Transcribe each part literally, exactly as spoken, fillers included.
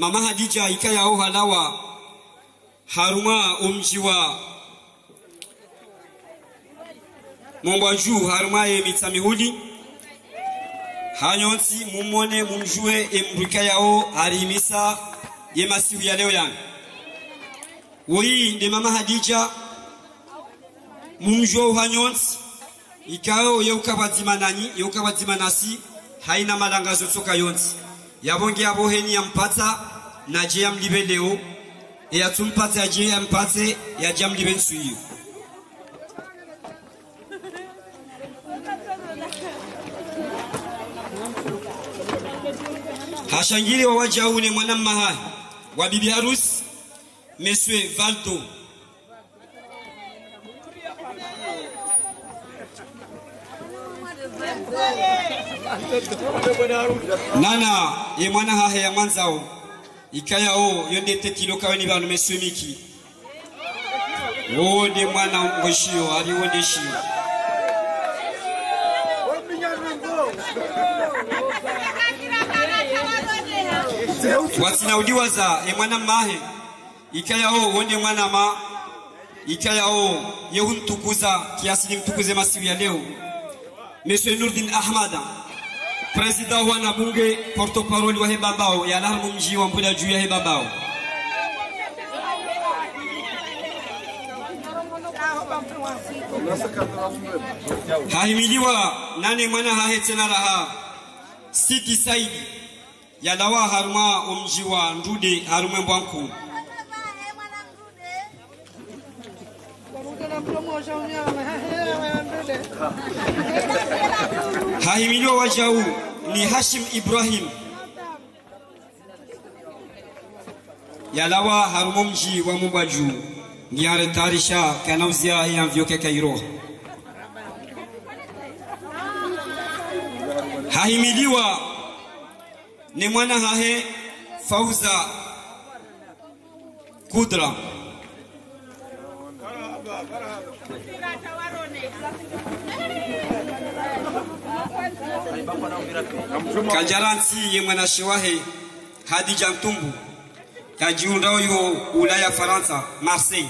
mama Hadija ikayao halawa haruma umjiwa Mombaju haruma e mitsamihudi hanyonsi mumone mumjue emruka yao harimisa ye masiku ya leo yani woi de mama Hadija mumjue hanyonsi ikao yeukabadzima nani yeukabadzima nasi haina malangazo tsoka yonsi yabonge abo heni yampata na je yamlibe leo ya tumpata ya je yampate ya jamlibe nsuyo hashangili wa wajaune mwana mahali wa bibi harusi Monsieur Valdo nana ye mwana hahe ya manzao ikaya o yonde tetilo kaweni banu Monsieur Miki wode mwana ngoshio ali wode shio watina udiwaza ye mwana mahe ikaya o wonde mwana ma ikaya o yehuntukuza kiasi ni mtukuze masiku ya leo Monsieur Nurdin Ahmada Président wana bunge porte-parole wa Hebambao ya lahamu mji wa Mbula juu ya Hebambao hahimiliwa nane mwana hahe tena raha Sidi Saidi ya lawa haruma umji wa Ndude harume mbwanku hahimiliwa wajau ni Hashim Ibrahim yalawa harumomji wa Mubaju ngiyare tarisha kanauzia ya mvyoke Kairo hahimiliwa ni mwana hahe Fauza Kudra Kajaransi ye mwana shiwahe Hadija Ntumbu kajiundao yo Ulaya Faransa Marseille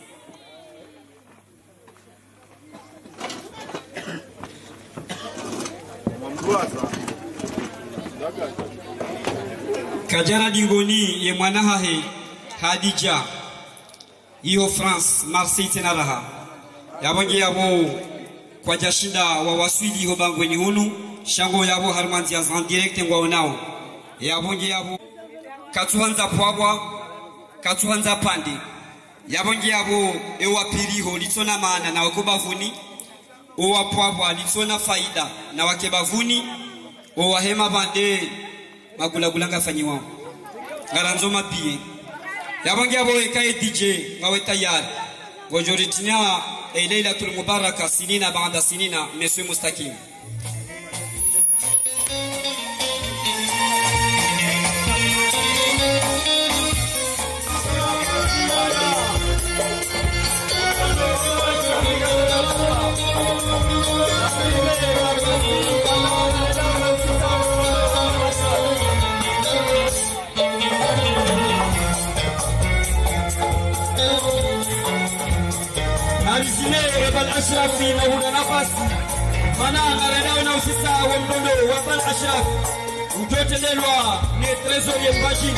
Kajara Dingoni ye mwana hahe Hadija iyo France Marseille tenaraha yabonge yabo kwa jashinda wa waswidi ho bangweni hunu shango yabo harmanzi ya en direct ngwa nao yabonge yabo katuanza pwabwa katuanza pande yabonge yabo ewa piriho litona maana na wakobavuni owa pwabwa litona faida na wakebavuni owa hema bande magulagulanga fanyiwa garanzo mapie yabonge yabo ekae D J ngawe tayari gojoritina e Lailatul Mubaraka sinina baada sinina Monsieur Mustakim الأشراف في موضع نفس فانا نرى لنا وسيسا ومدودو وابل أشراف وجوت للوا نترزو يباشي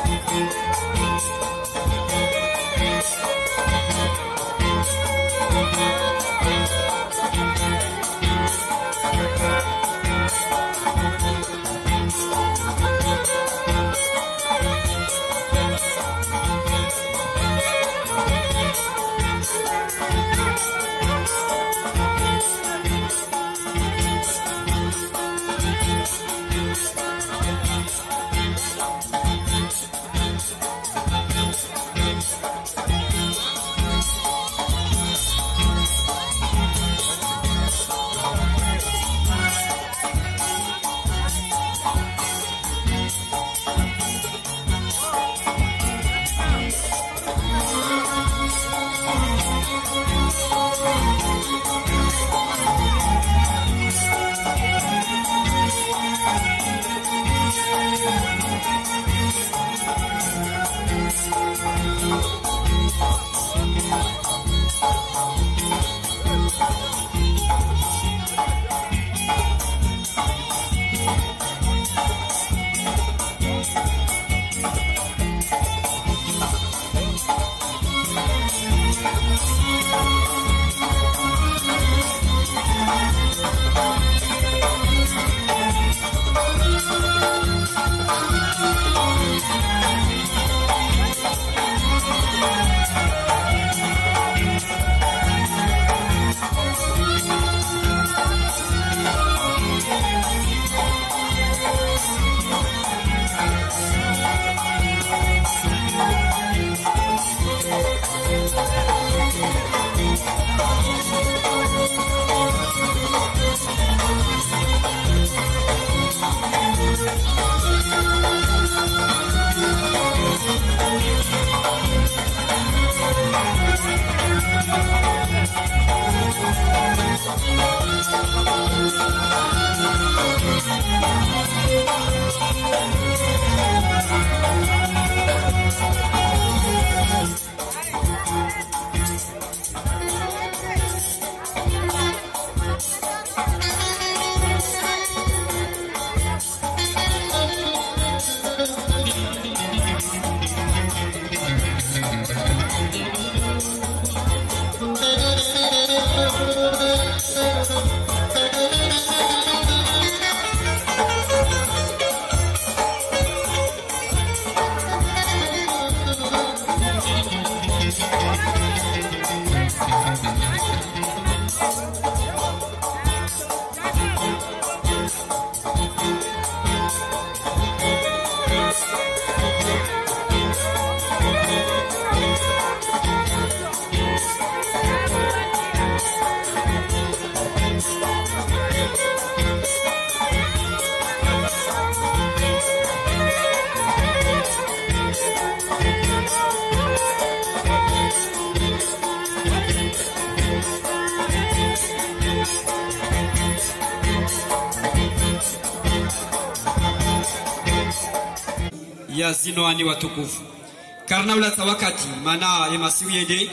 ya zino ani watukufu karna ula wakati mana ya masiwi yende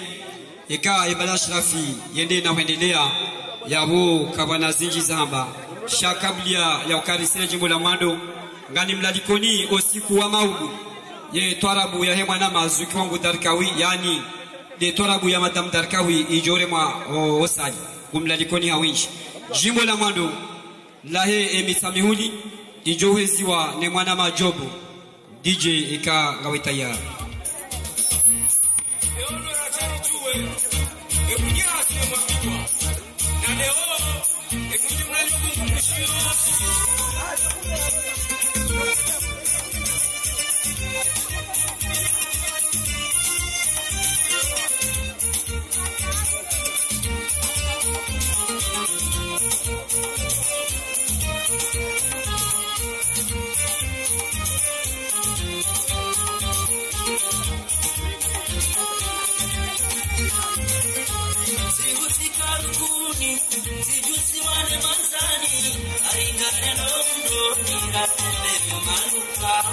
eka ibala shrafi yende na kuendelea yabo kabana zinji zamba shakablia ya ukarisina jimbo la Mwando ngani mlalikoni osiku wa maudu ye twarabu ya hemwana mazuki wangu darkawi yani de twarabu ya madam darkawi ijore mwa osali kumlalikoni hawinji jimbo la Mwando lahe emisamihuli ijoweziwa ne mwana majobo D J ika ngawe tayari Sijusi wane manzani aringane nondo niratele manuka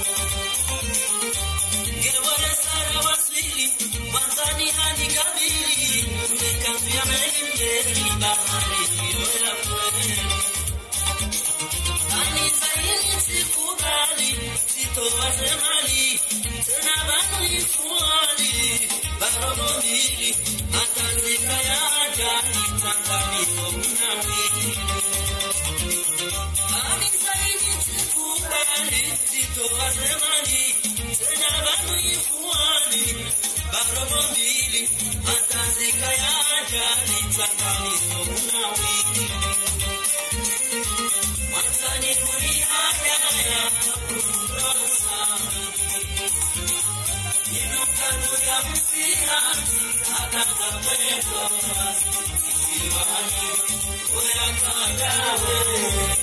Gewale sara wasili manzani hani kabili Mekambia mende bahari yoya kwe Ani zaini sikubali sito wazemali baromili atazika yaja itangamizo unawili amisaini tikubali titoa zemani tena banu ifuani baromili atazika yaja itangamizo unawili Matani kuri haya ya kurosa Inukanu ya msihati Ataka mwendo Isiwani Uya kadawe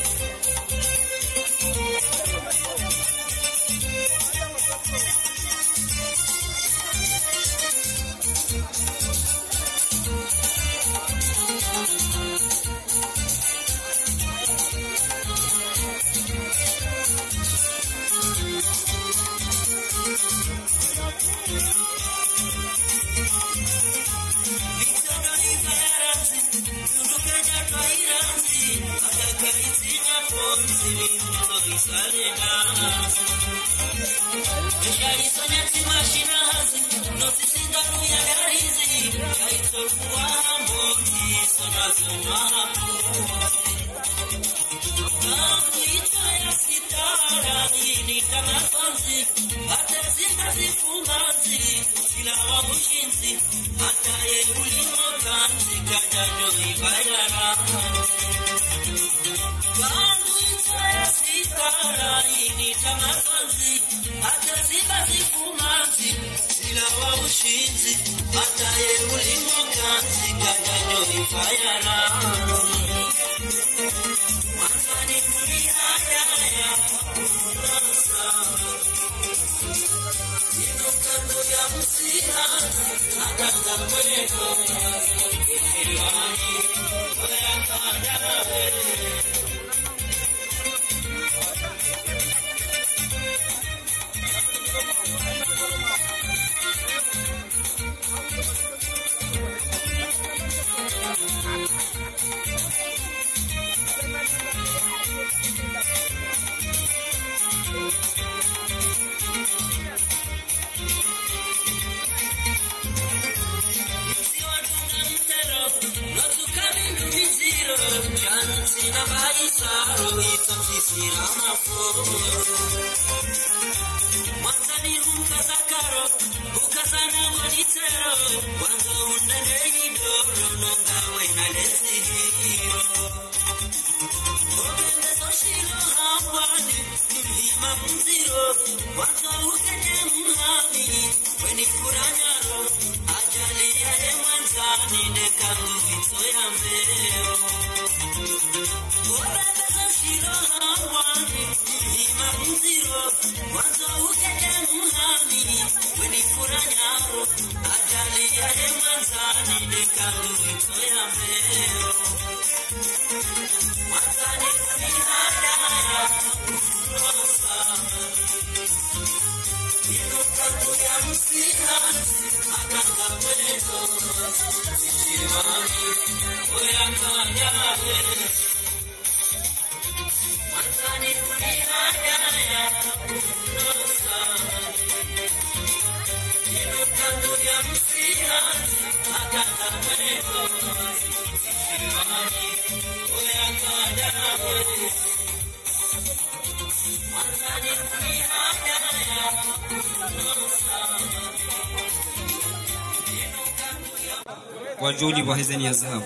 wajuli wa hezeni ya zahabu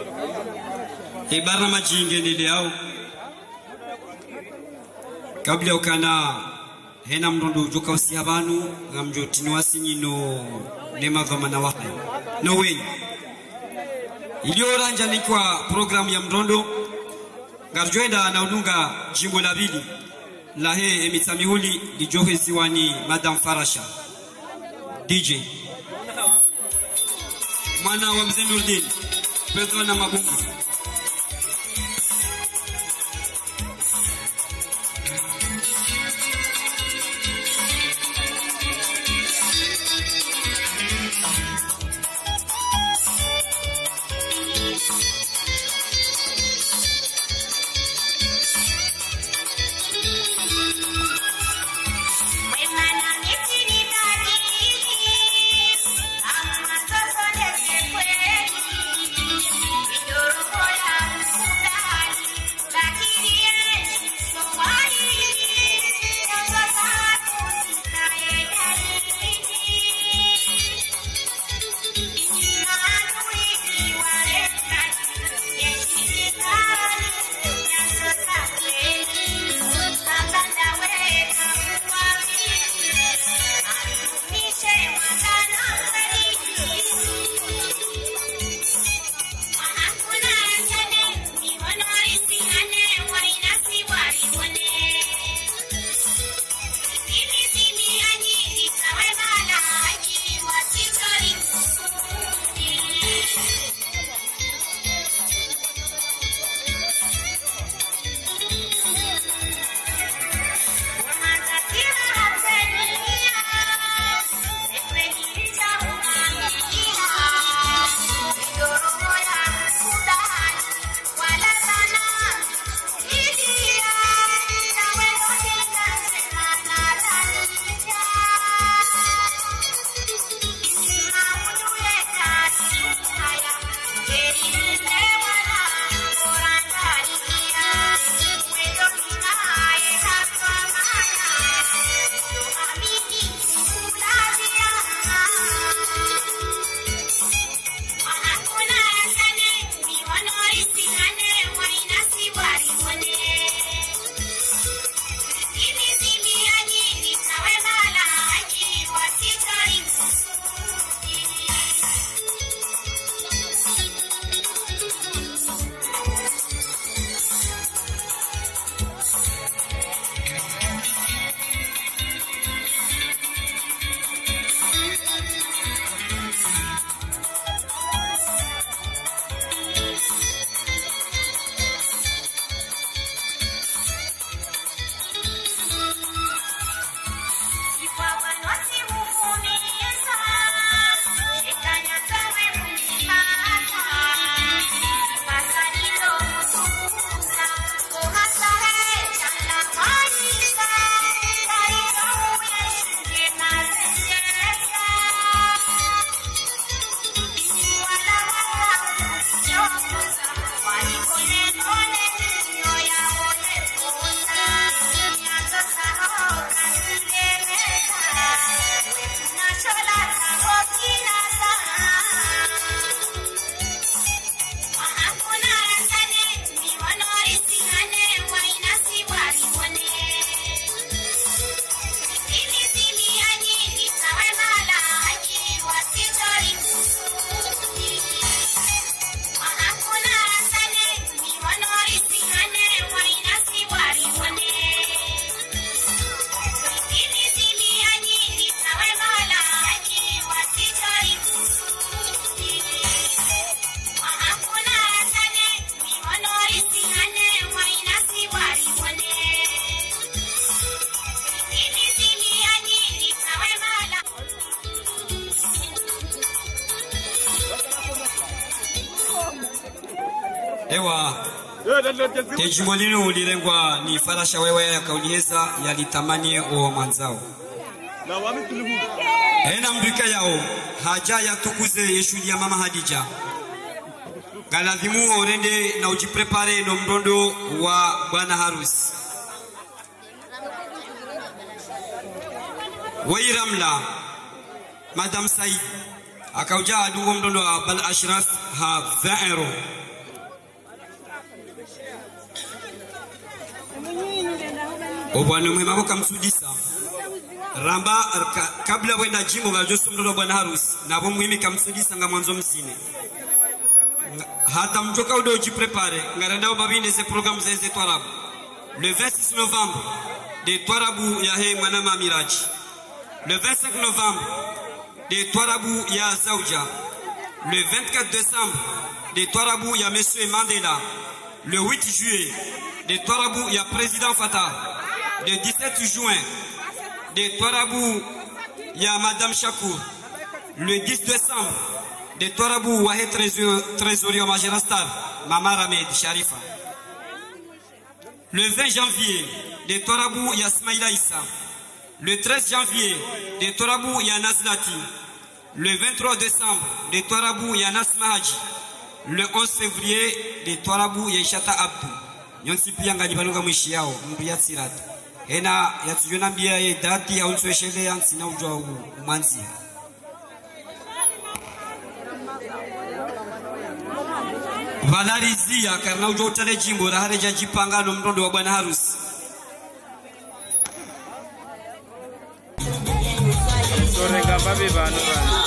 ibara majingeni leo kabla ukana hena mrondo joka usihabanu ngamjoti wasinino nema dhamana wapi no way ilioranja ni kwa program ya mrondo garjoenda na ununga jimbo la bili la he emitamihuli lijohe ziwani Madam Farasha D J mwana wa mzee Nurdin Pedro na Magungu When I'm Ewa Tejimolino ulirengwa ni farasha wewe ya kauliheza yalitamani o mwanzao. Ena mbika yao haja ya tukuze yeshuli ya mama Hadija. Galadhimu orende na ujiprepare no mrondo wa bwana harusi. Wairamla Madam Said akauja adungo mrondo wa bal ashraf ha vingt euro. Obwana mwema kamsudisa ramba kabla wenda jimbo ga josu mdodo bwana harusi na bo muhimi kamsudisa nga mwanzo mzine hata mtoka udo jiprepare ngaranda babinde ze programme ze twarabu le vingt-six novembre de twarabu ya he mwanama Miraji, le vingt-cinq novembre de twarabu ya Zauja, le vingt-quatre décembre de twarabu ya monsieur Mandela, le huit juillet de twarabu ya président Fatah, le dix-sept juin de Toarabou ya Madame Chakour, le dix décembre de Toarabou Wahe Trésorier Majerastar, Mama Ramed Sharifa, le vingt janvier de Toarabou ya Smaïla Issa, le treize janvier de Toarabou ya Nazlati, le vingt-trois décembre de Toarabou ya Nasma Haji, le onze février de Toarabou ya Ishata Abdou. Nyonsi piyanga jibanuga mwishi yao mbia tsirata ena yatujona mbia ye dati ya unsweshele yansi na ujwa umanzi Valarizia karna ujwa utale jimbo la hareja jipanga no mrondo wa bwana harusi Sorega babi bano bano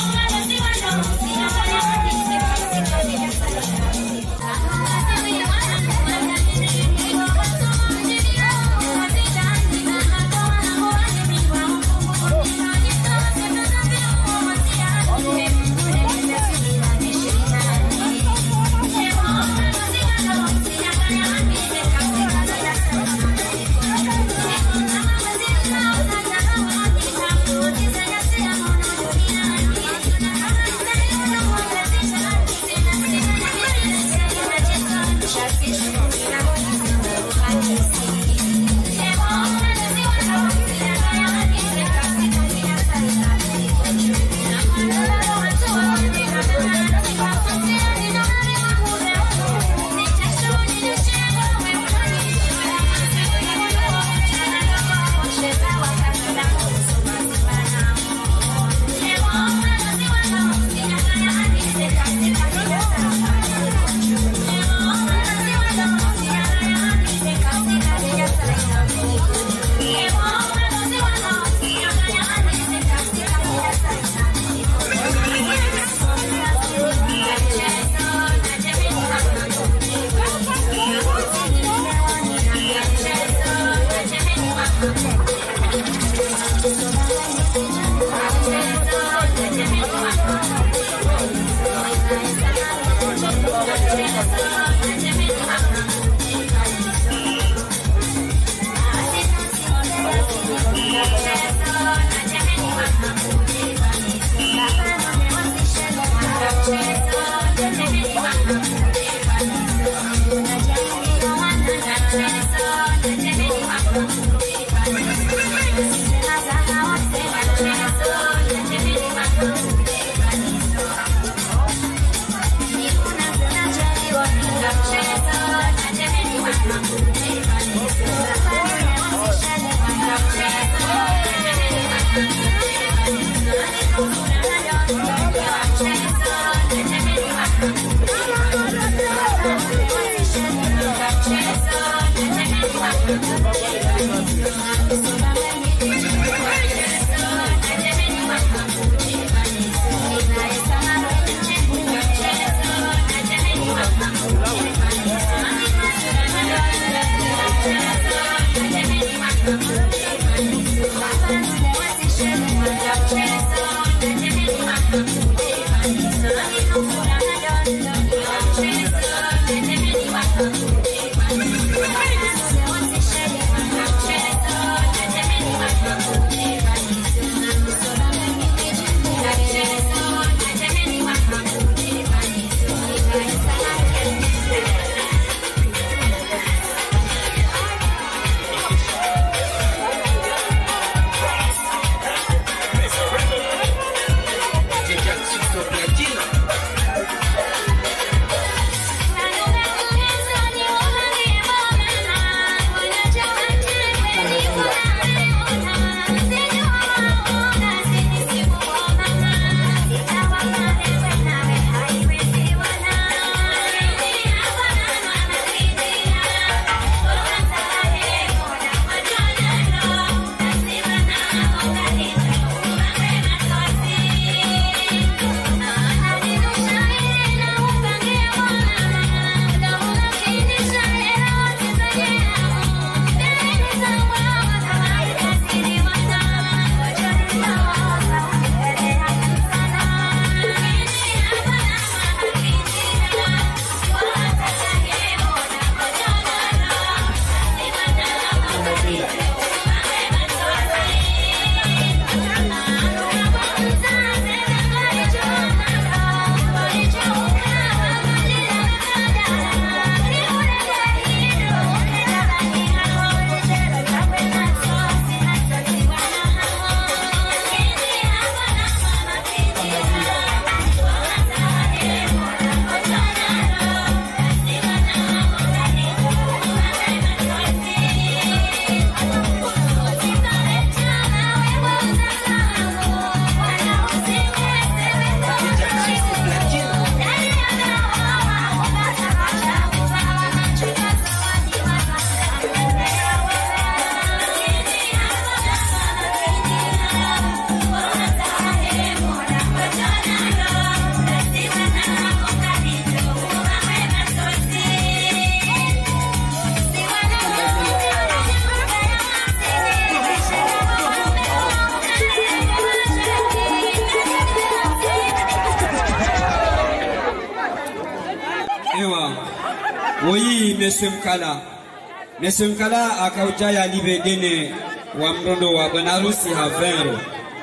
Oui, Monsieur Mkala. Monsieur Mkala akaujaya libedene wa mrondo wa banarusi havero.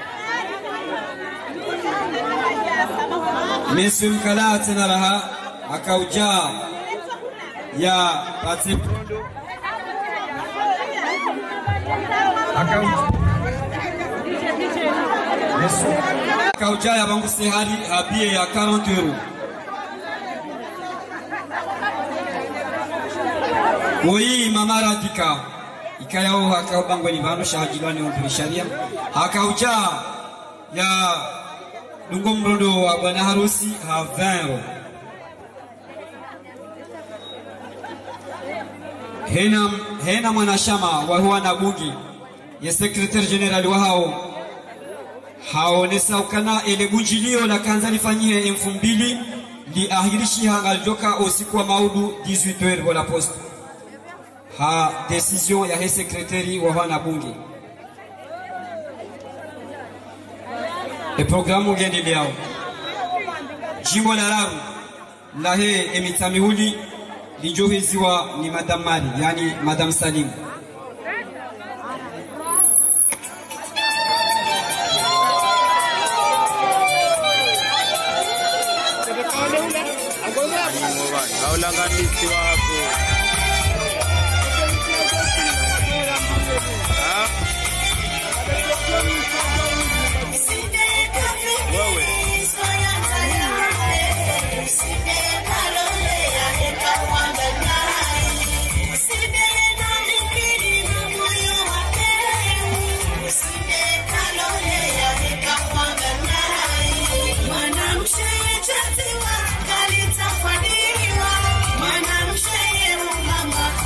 Monsieur Mkala tena raha akauja ya pati akauja ya bangu sehari abie ya quarante euros. Oui, mama Radika ikayao hakabangwe ni bano shahajilani wa sharia hakauja ya lungo mrondo wa bwana harusi ha vingt euros. Hena hena mwanashama wa huwa na bungi ya secretary general wa hao haonesa ukana ele bunjilio la kanza lifanyie elfu mbili li ahirishi hangaljoka usiku wa maudu dix-huit heures wala poste ha decision ya he secretary wa huwa na bungi. E programu gendi liao jimbo la Laru la he emitamiuli lijoheziwa ni Madame Mari, yani Madame Salim.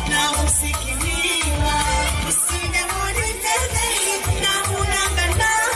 Usikiliwa, usingemudi tezeli, na unangana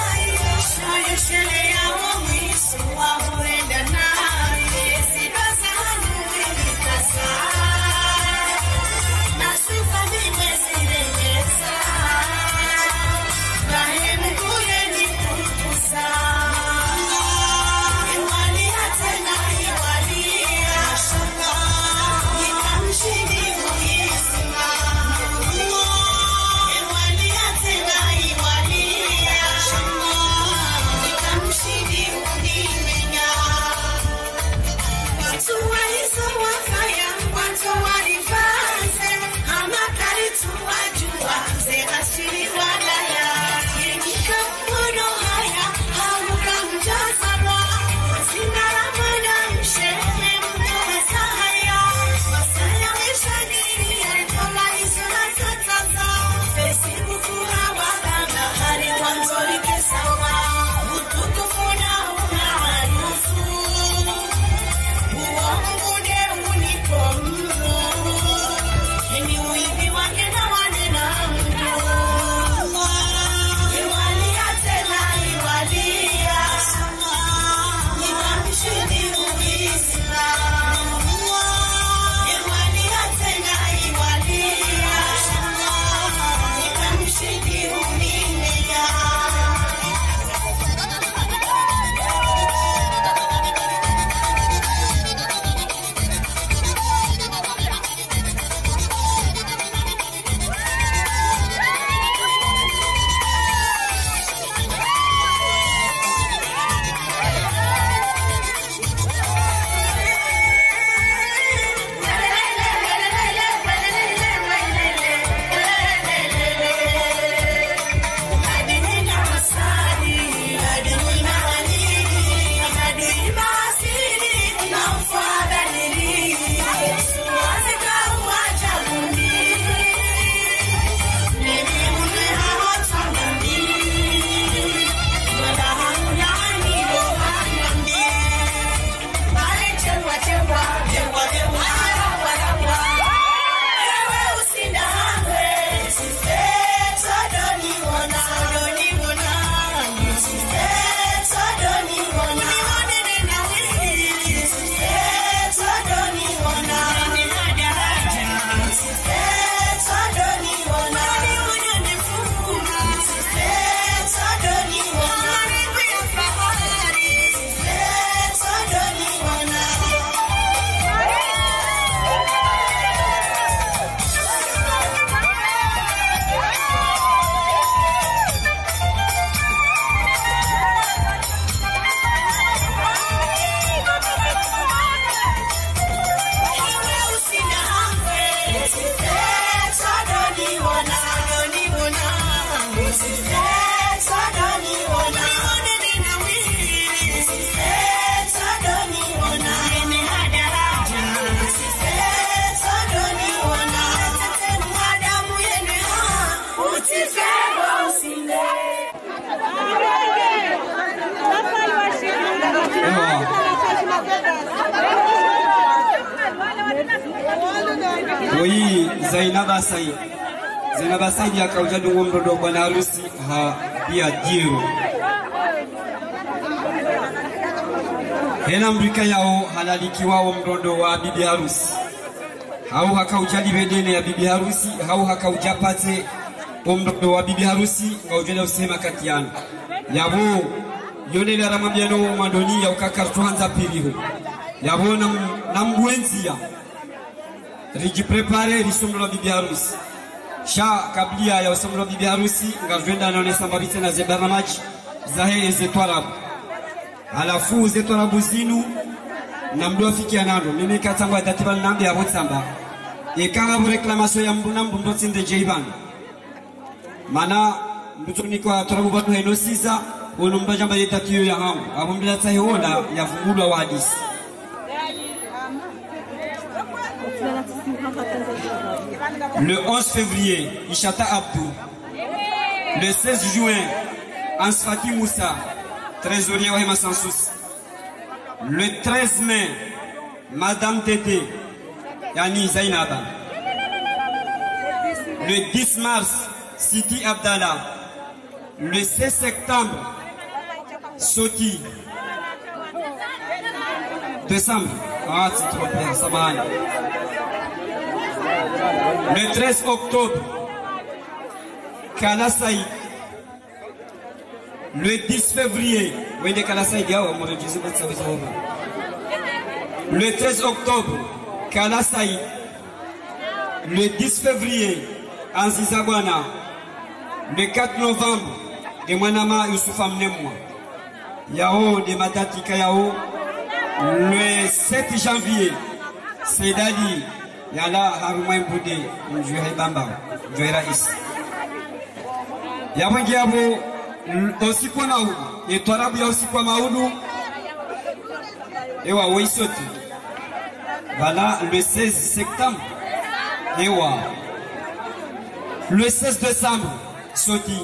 Zainaba Said. Zainaba Said akauja dungo mrodo bwana harusi ha pia jiro. Hena mbrika yao halalikiwa wa mrodo wa bibi harusi. Hau hakauja libedene ya bibi harusi, hau hakauja pate mrodo wa bibi harusi ngaujele usema katiana. Yabo yone la ramambiano mandoni ya ukakartu hanza piriho. Yabo nam nambuenzia. Riji prepare risomlo bibi harusi. Sha kablia ya usomlo bibi harusi ngavenda naone sambabite na zebaramaji zahe zetwarabu. Alafu zetwarabu zinu na mdo afikia nando mimi katangwa datiba nambi ya botsamba. Ekanga bu reclamation ya mbuna mbundo tsinde jeiban. Mana mtuni kwa turabu batu heno siza ono mbajamba yetatiyo ya hangu abumbila tahiona ya fungulwa wa hadisi. Le onze février, Ishata Abdou. Le seize juin, Ansfati Moussa, trésorier Wahima Sansous. Le treize mai, Madame Tété, Yani Zainaba. Le dix mars, Siti Abdallah. Le seize septembre, Soti. Décembre. Ah, c'est trop bien, ça va. Le treize octobre, Kalasaï. Le dix février, le treize octobre, Kalasaï. Le dix février, Anzizabwana. Le quatre novembre, de Manama Youssoufa Mnemwa. Yao de Matatika Yao. Le sept janvier, Sedali. Yala Harumai Boude, Njoué Bamba, Njoué Raïs. Yabangi Yabo, aussi quoi Maoudou, et Torabu ya aussi quoi Maoudou, Ewa Oisoti. Voilà le seize septembre, Ewa. Le seize décembre, Soti.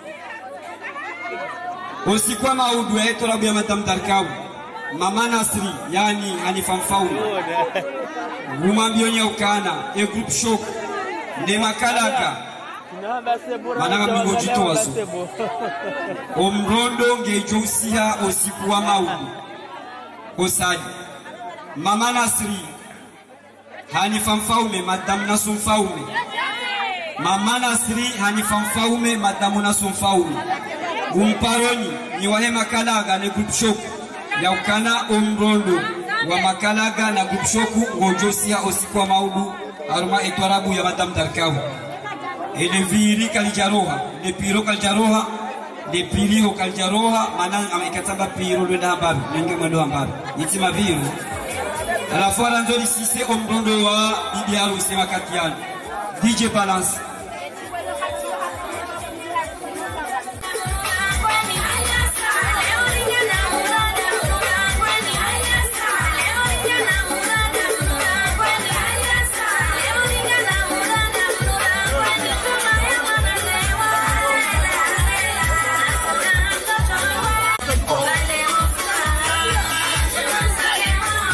Aussi quoi Maoudou, et Torabu ya Madame Darkaou, Mama Nasri, Yani Hanifam Faoul. Rumambionya ukana e group shock de makalaka manaka mingo jito waso omrondo ngejousia osikuwa maudu osali Mama Nasri Hanifa Mfaume Madame Nasum Mfaume Mama Nasri Hanifa Mfaume Madame Nasum Mfaume umparoni ni wahe makalaga ne group shock ya ukana omrondo wa makalaga na gupshoku ngojosia osikwa maudu aruma etwarabu ya Madame Darkaou. Et le viri kalijaroha, le piro kalijaroha, le piriho kalijaroha, manan amekataba piro le nambaru, nenge mwendo ambaru. Itima viru. À la fois ranzoli sise omrondo wa bibi harusi wakatiano. D J Balance.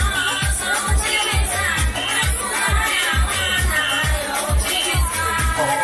Oh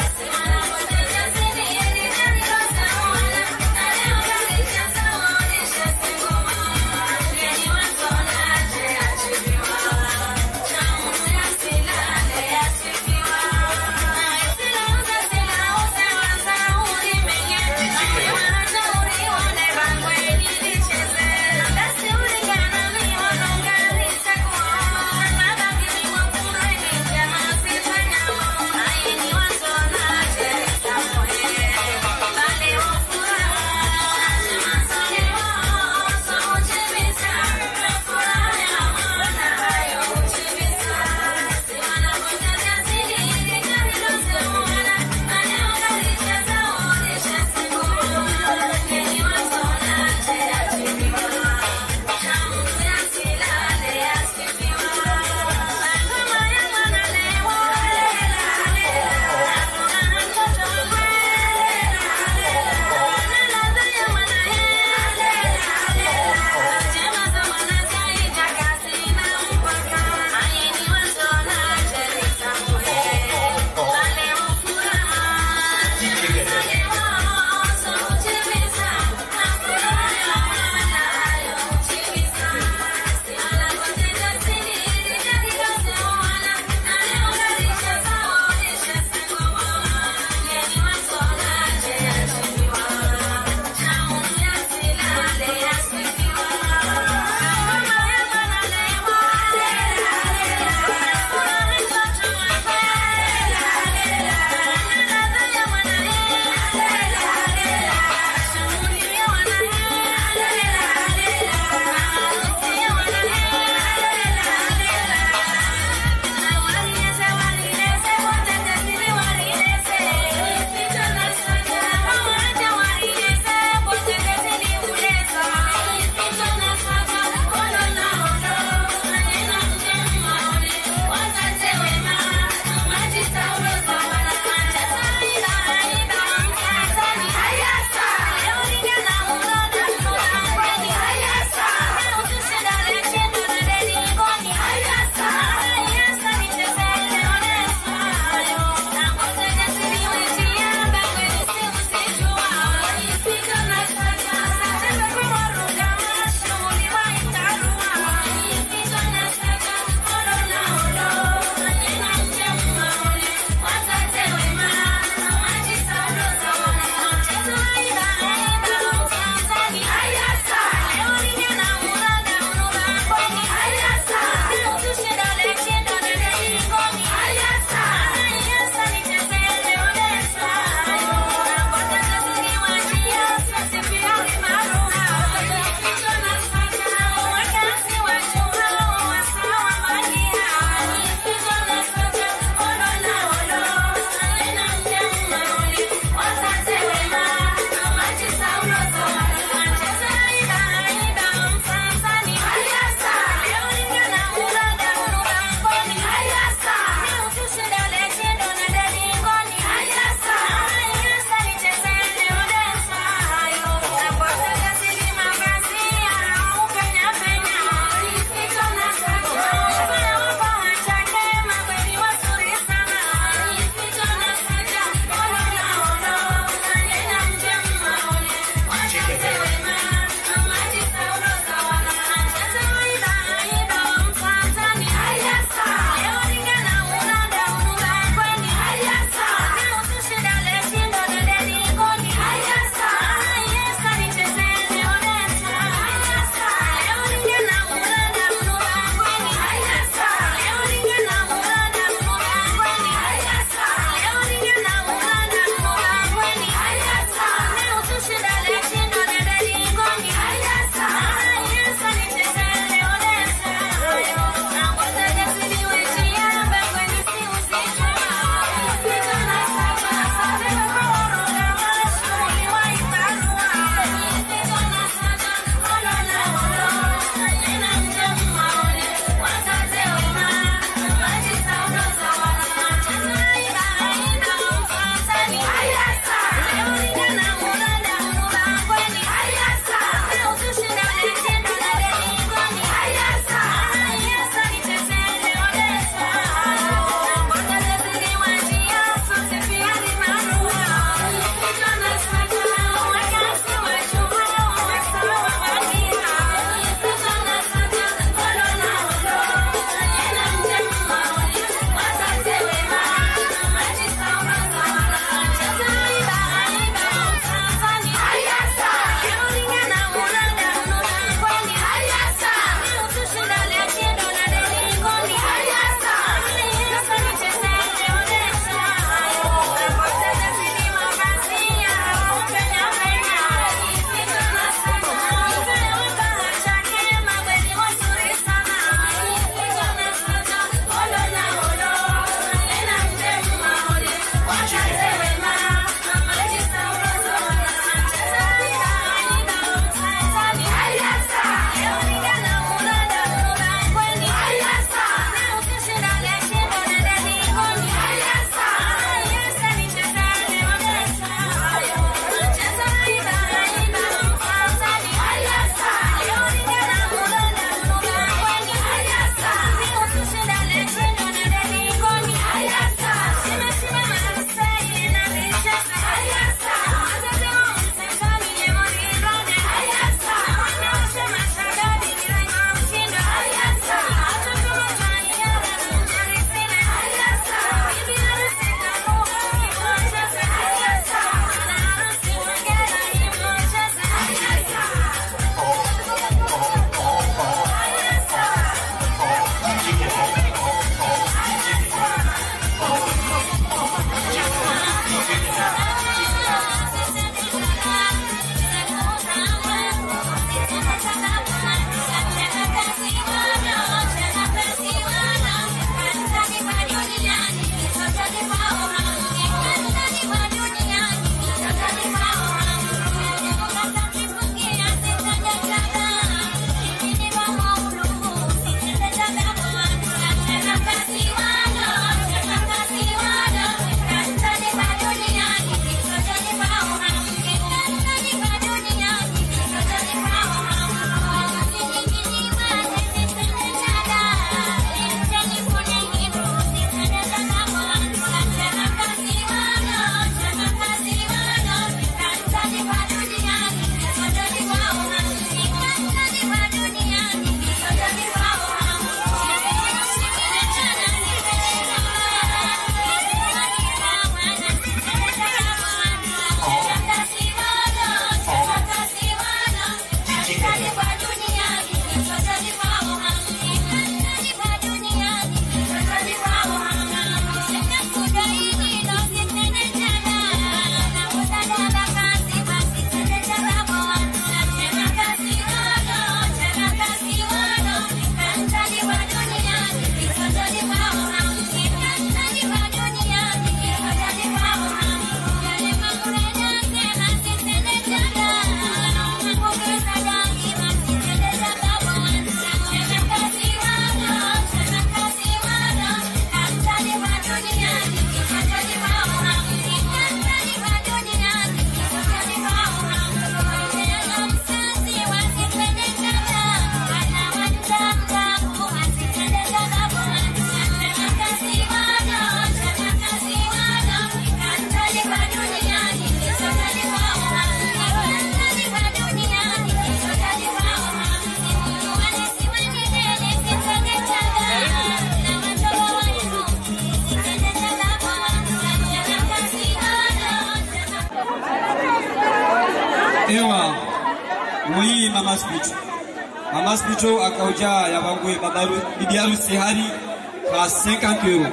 Mama Spicho. Mama Spicho akauja ya bangwe babaru bibi harusi hari à cinquante euros.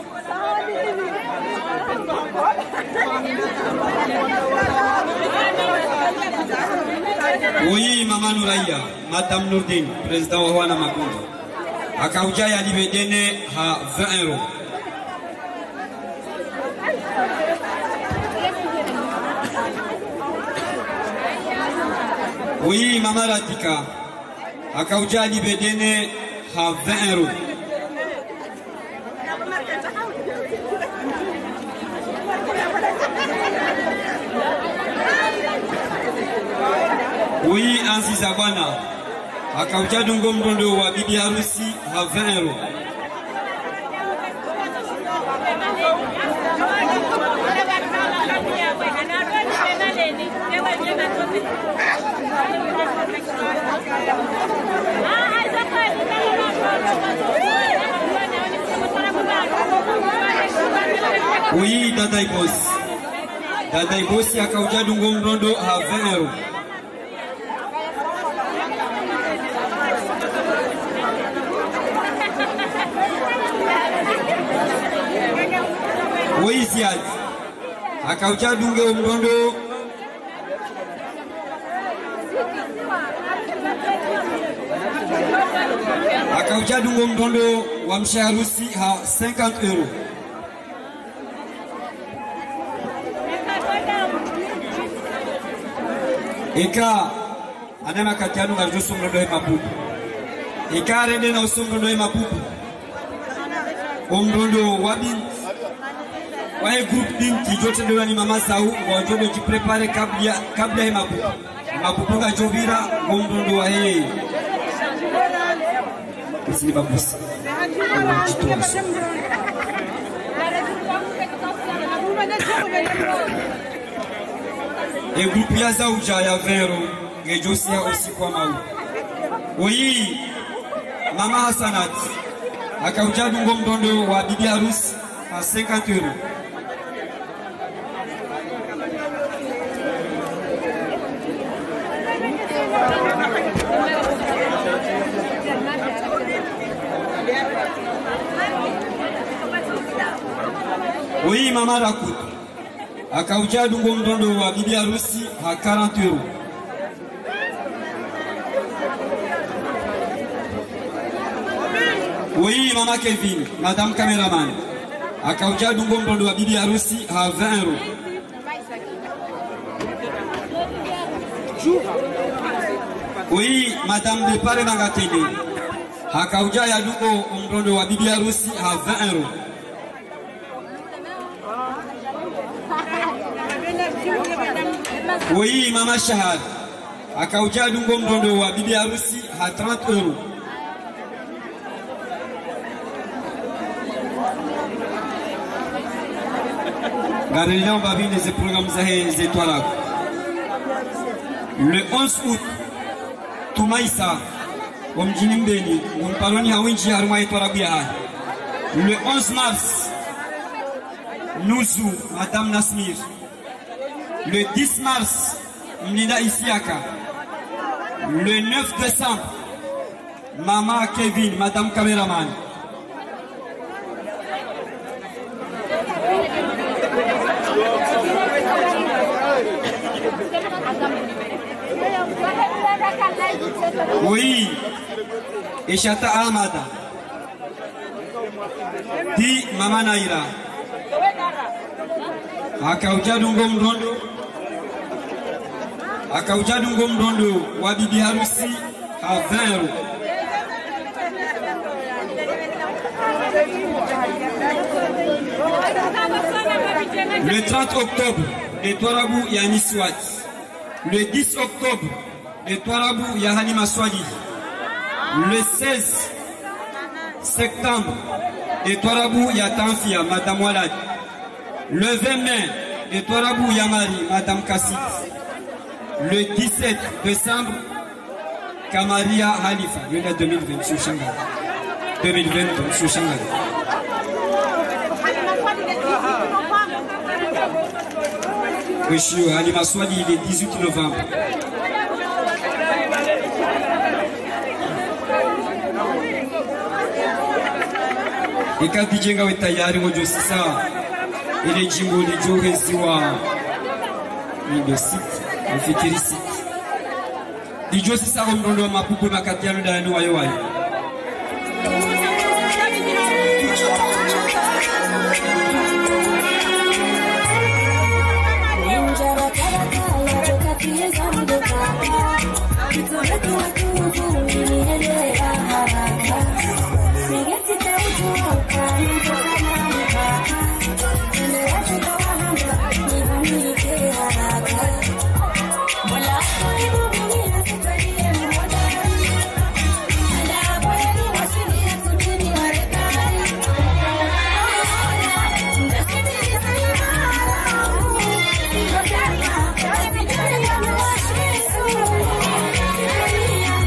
Oui, Maman Nouraïa, Madame Nourdine, président Ouana Makounda. Akauja ya libedene à vingt euros. Oui, Maman Radika. Akauja libedene à vingt euros. Oui, Anziza Bwana. Akauja dungo mdondo wa bibi harusi à vingt euros. Oui, Dadaï Boss. Dadaï Boss akauja dungo mdondo à vingt euros. Oui, Ziad. Akauja dungo mdondo Akauja dungo mdondo wa mshaharusi ha cinquante euros. Eka anema katianu ngarjo somrondo e mapupu. Eka rende na somrondo e mapupu. Omrondo wabin wae group binti jote ndio ni mama Sau wajodo jiprepare kabla kabla ya mapupu. Mapupu ga jovira omrondo wa hey. Isi babusi. Et groupe ya Zauja ya vero ngejosia aussi kwa mau. Oui, Mama Hassanat akauja dungo mdondo wa bibi harusi à cinquante euros. Oui, Mama Rakut akauja dungo mdondo wa bibi harusi à quarante euros. Oui, Mama Kevin, Madame Caméraman akauja dungo mdondo wa bibi harusi à vingt euros. Oui, Madame de Pare Mangatene akauja ya dungo mdondo wa bibi harusi à vingt euros. Oui, Mama Shahad akauja dungo mdondo wa bibi harusi à trente euros. Garelian Babi des programmes Zahé Zétoilag. Le onze août, Toumaïsa, Omjinimbeni, Ompaloni Hawinji Haruma Etorabuya. Le onze mars, Nouzou, Madame Nasmir. Le dix mars, Mlida Isiaka. Le neuf décembre, Mama Kevin, Madame Caméraman. Oui, Eshata Ahmada. Di Mama Naira. Akauja dungo mdondo. Akauja dungo mdondo wa bibi harusi à vingt euros. Le trente octobre, de Toirabou Yani Swat. Le dix octobre, de Toirabou Yahanima Swadi. Le seize septembre, de Toirabou Yatanfia, Madame Walad. Le vingt mai, de Toirabou Yamari, Madame Kassit. Le dix-sept décembre, Kamaria Halifa, le deux mille vingt sur Shanghai. deux mille vingt sur Shanghai. Monsieur Halima Swadi, le dix-huit novembre. ikadijenga we tayari mojo sisa ile jimbo lijoheziwa nido siti ufikiri siti lijo sisa mbondo wa mapupu makatiano dani wayo wayo Yeah.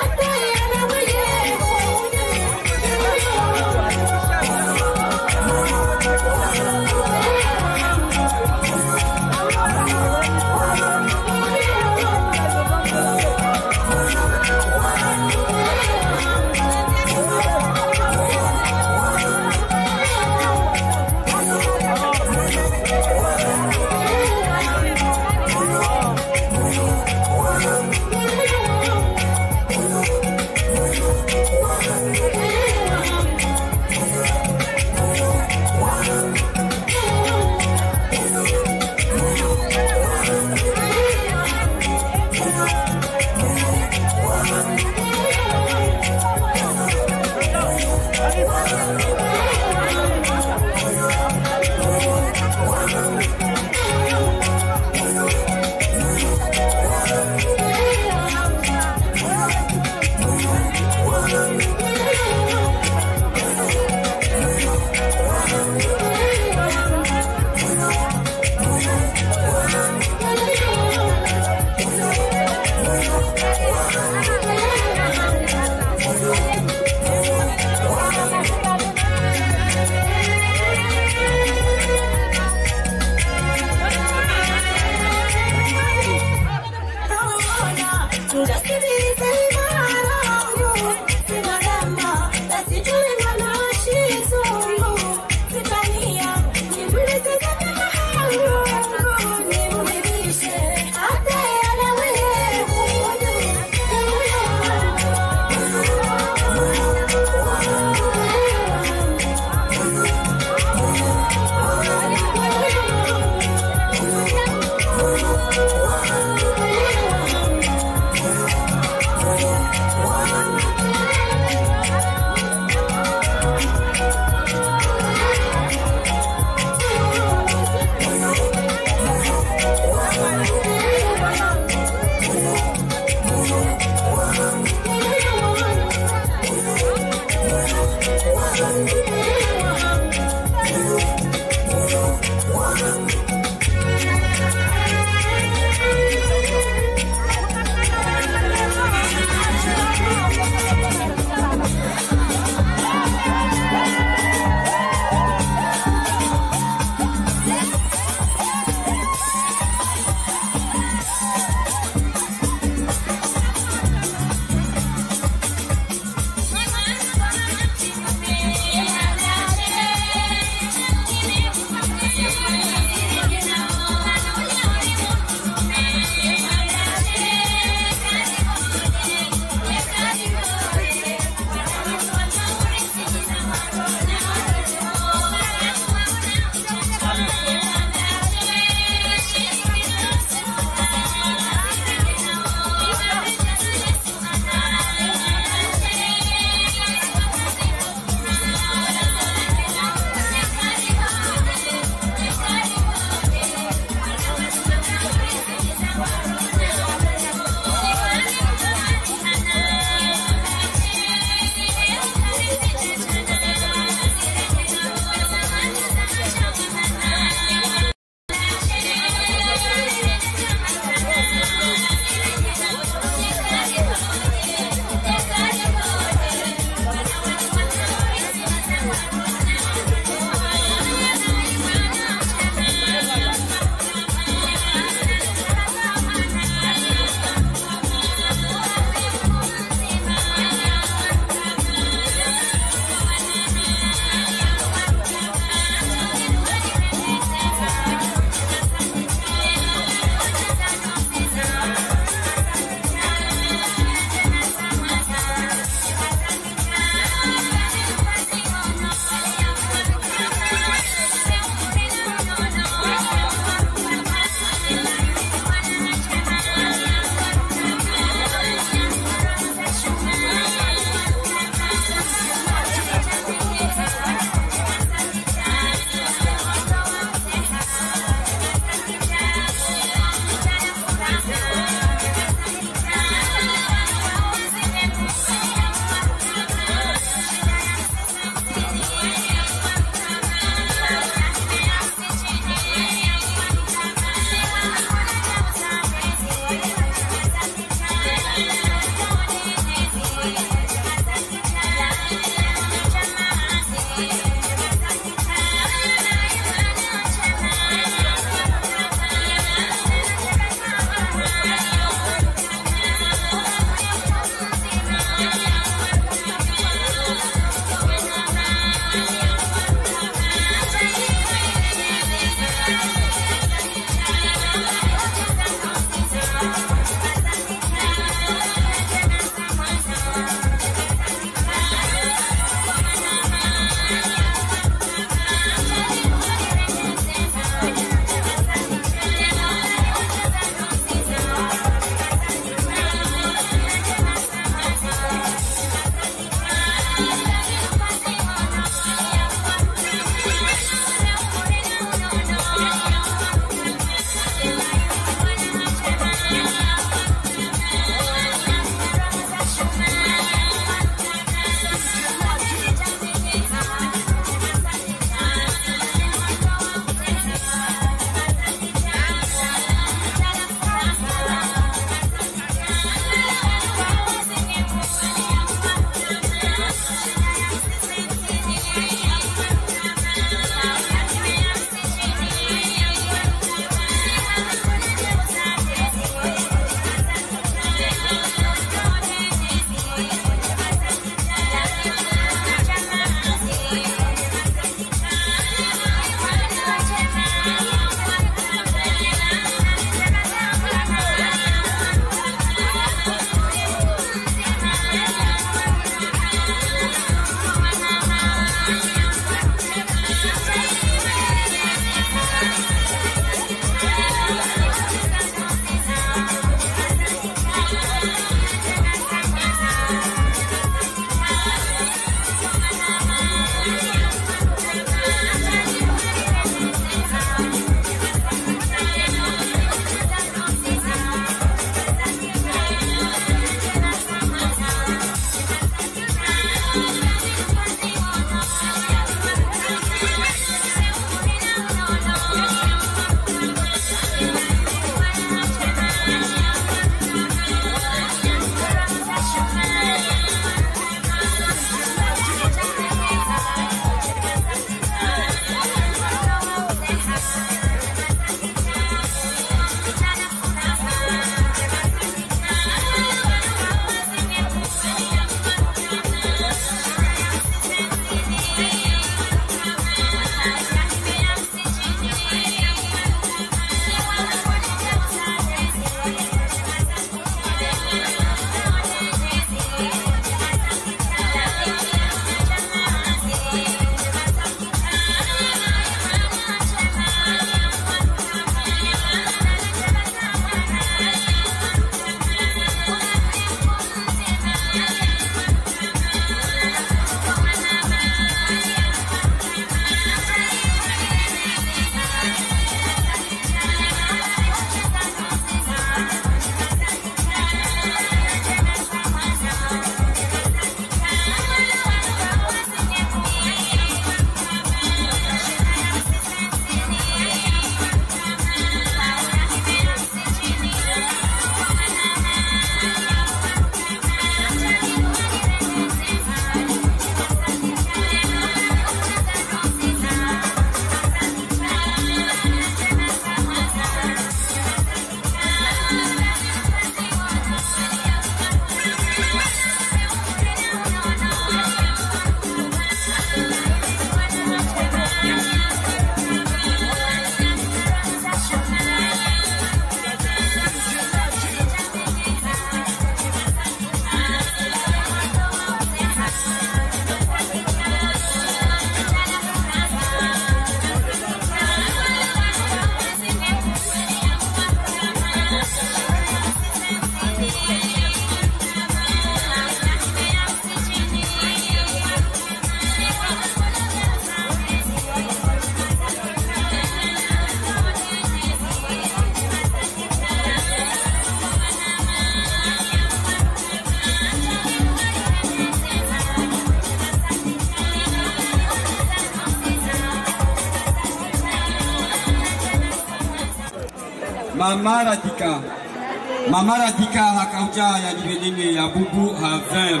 Mama Radika. Mama Radika hakauja ya libenene ya bubu ha vingt.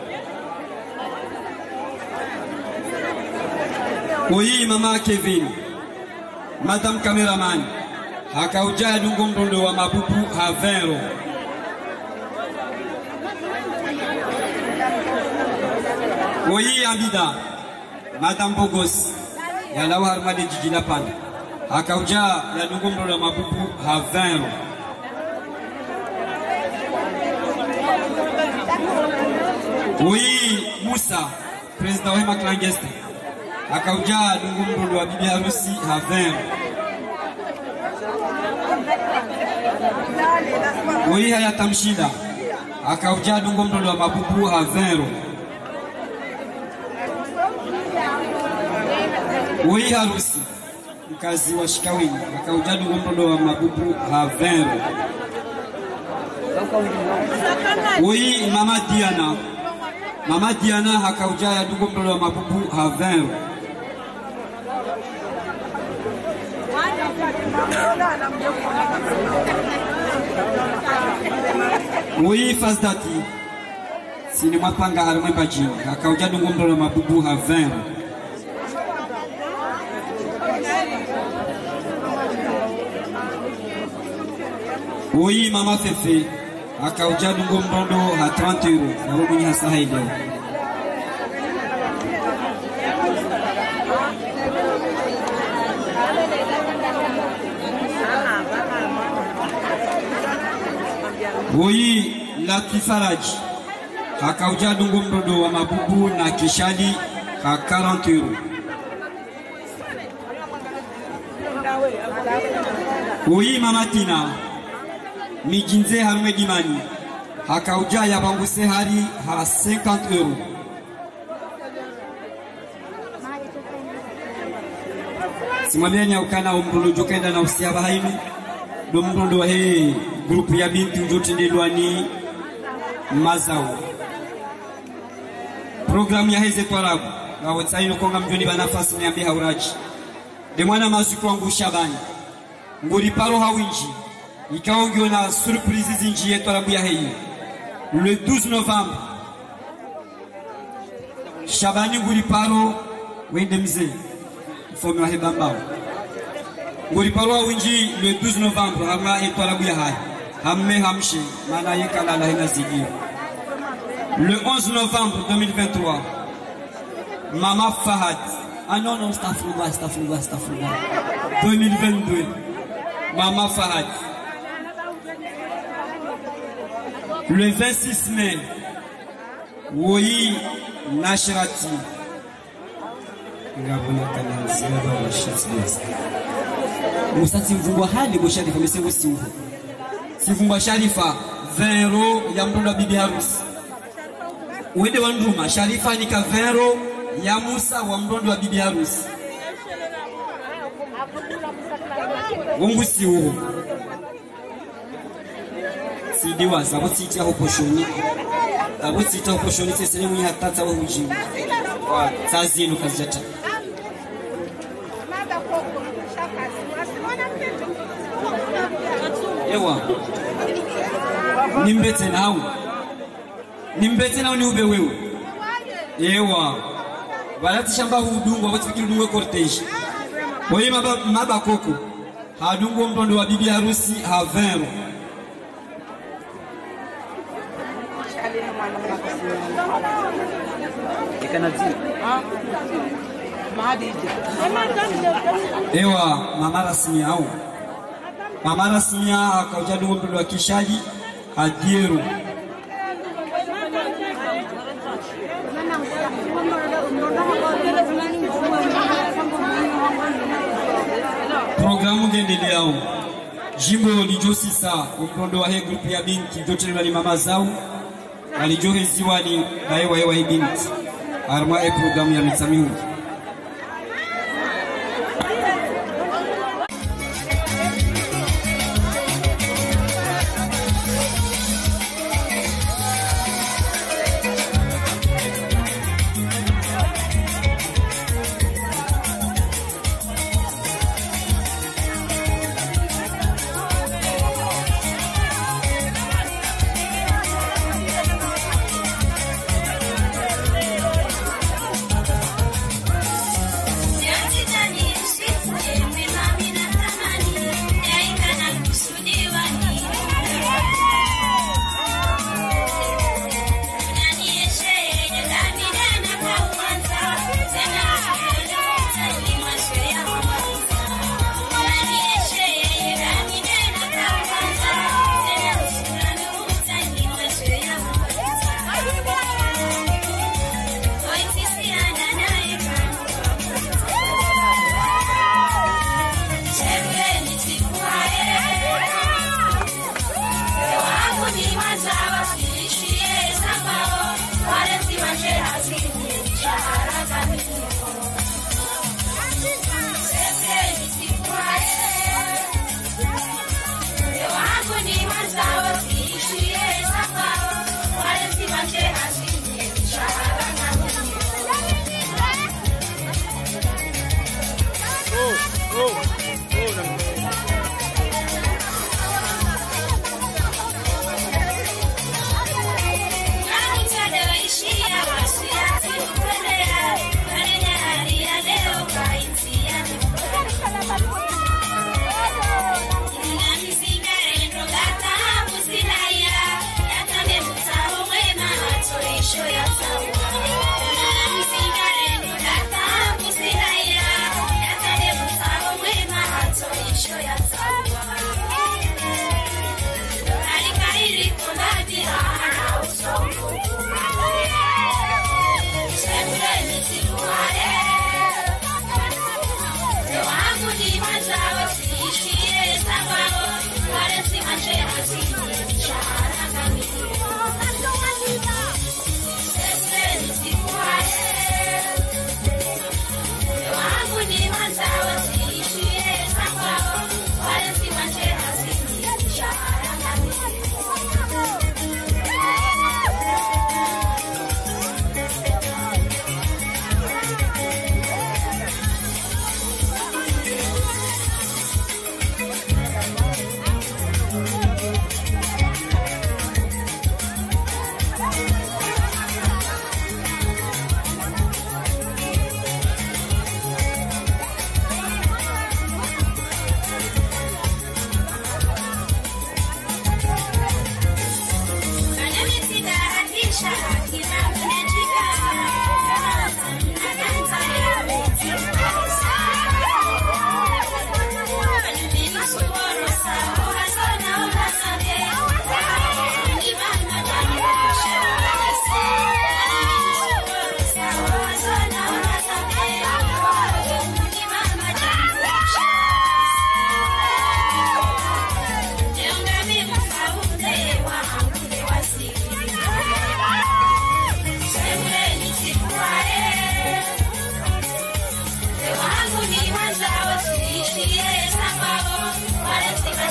Oui, Mama Kevin. Madame Cameraman. Hakauja ya dungo mdondo wa mabubu ha vingt. Oui, Abida. Madame Bogos. Ya lawa harma de jijila panda. Hakauja ya dungo mdondo wa mabubu ha vingt. Oui, Moussa. Président Wema Klangeste. Hakauja dungo mdondo wa bibi harusi ha vingt. Oui, haya tamshida. Hakauja dungo mdondo wa mabubu ha vingt. Oui, harusi. Mkazi wa Shikawini. Hakauja dungo mdondo wa mabubu ha vingt. Oui, Mama Diana. Mama Diana hakauja ya dungo mdondo wa mabubu ha vingt. Oui, Fazdati. Sini mapanga harumwe bajini. Hakauja dungo mdondo wa mabubu ha vingt. Oui, Mama Fefe. Hakauja dungo mdondo ha trente euros. Na mwenye hasa haide. Oui, Lati Faraj. Hakauja dungo mdondo wa mabubu na kishali ha quarante euros. Oui, Mama Tina. Mijinze harume dimani. Hakauja ya banguse hari ha cinquante euros. Simamia nya ukana umrulo jokenda na usiaba haini. Domrulo he grupu ya binti ujote nilwani mazao. Programu ya heze twarabu. Na wetsaino konga mjoni banafasi niambia hauraji. Demwana mazuku wangu Shabani. Nguri paro hawinji. Ikaongyo na surprise zinji yetu arabu ya hei. Le douze novembre. Shabani nguri paro wende mze. Fomi wa hebambao. Nguri paro hawinji le douze novembre. Hama yetu arabu ya hai. Hamme hamshi. Mana yekala la hina zigi. Le onze novembre deux mille vingt-trois. Mama Fahad. Ah non, non, stafrouba, stafrouba, stafrouba. deux mille vingt-deux. Mama Fahad. Le vingt-six mai. Oui, Nashrati. Musati mvungwa hali go Sharifa mesengo siuho. Sivungwa Sharifa vingt euros ya mtoto wa bibi harusi. Uende wa nduma Sharifa nika vingt euros ya Musa wa mtoto wa bibi harusi. Wongu siuho. Sidiwa sabo tsiti aho poshoni. Abo tsiti aho poshoni tsesele mu hatata wa hujibu. Wa tsazino kazijata. Ewa. Nimbete nao. Nimbete nao ni ube wewe. Ewa. Balati shamba hudungu abo tufikiri dungu cortege. Boye maba maba koko. Hadungu mtondo wa bibi harusi ha vingt euros. Ewa, Mama Rasmia au. Mama Rasmia akauja dungo mtondo wa kishaji adiero. Programu gendele au. Jimbo lijosi sa mtondo wa he grupu ya binti jote ni mama zao. Alijohe ziwani baewa ewa binti. Arma e programu ya mitsamihu.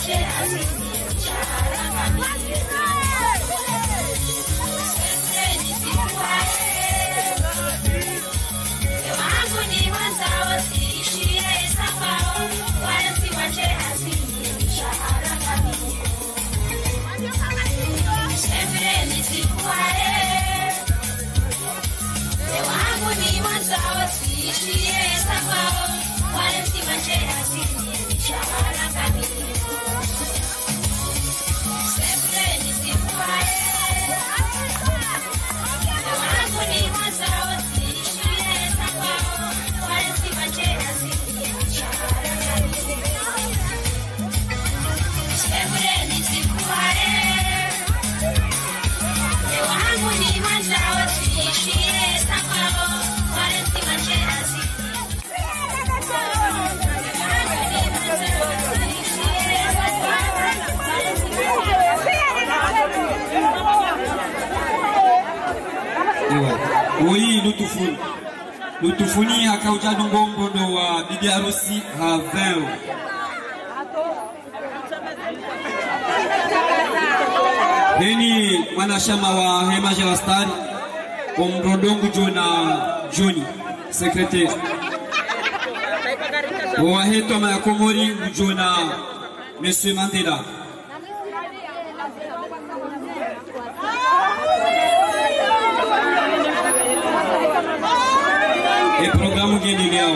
Oui, nous tout founi. Nous tout founi à Kauja Ngongo do wa bibi harusi ha vingt euros. Heni mwanachama wa Hema Jalastari Omrodongo Jona Joni secrétaire. Wa heto ma Komori Jona Monsieur Mandela. Et programme Guéniléo.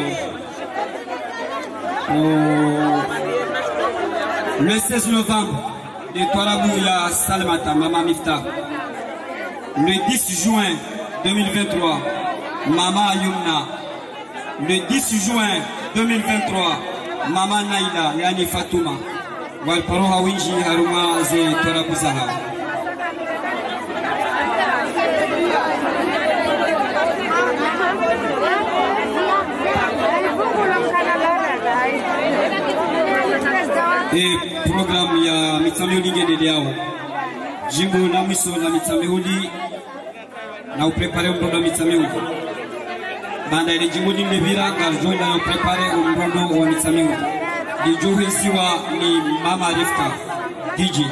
Le seize novembre, de Toarabouya Salmata, Mama Mifta. Le dix juin deux mille vingt-trois, Mama Yumna. Le dix juin deux mille vingt-trois, Mama Naïla, Yani Fatouma. Walparoha Winji Haruma Ze Torabuzaha. Et programme ya mitsamehuli ngene liao jimbo na mwiso na mitsamehuli na uprepare mrondo mitsamehuli banda ile jimbo ni mbira garjonda na prepare mrondo wa mitsamehuli dijo hisiwa ni Mama Rifka D J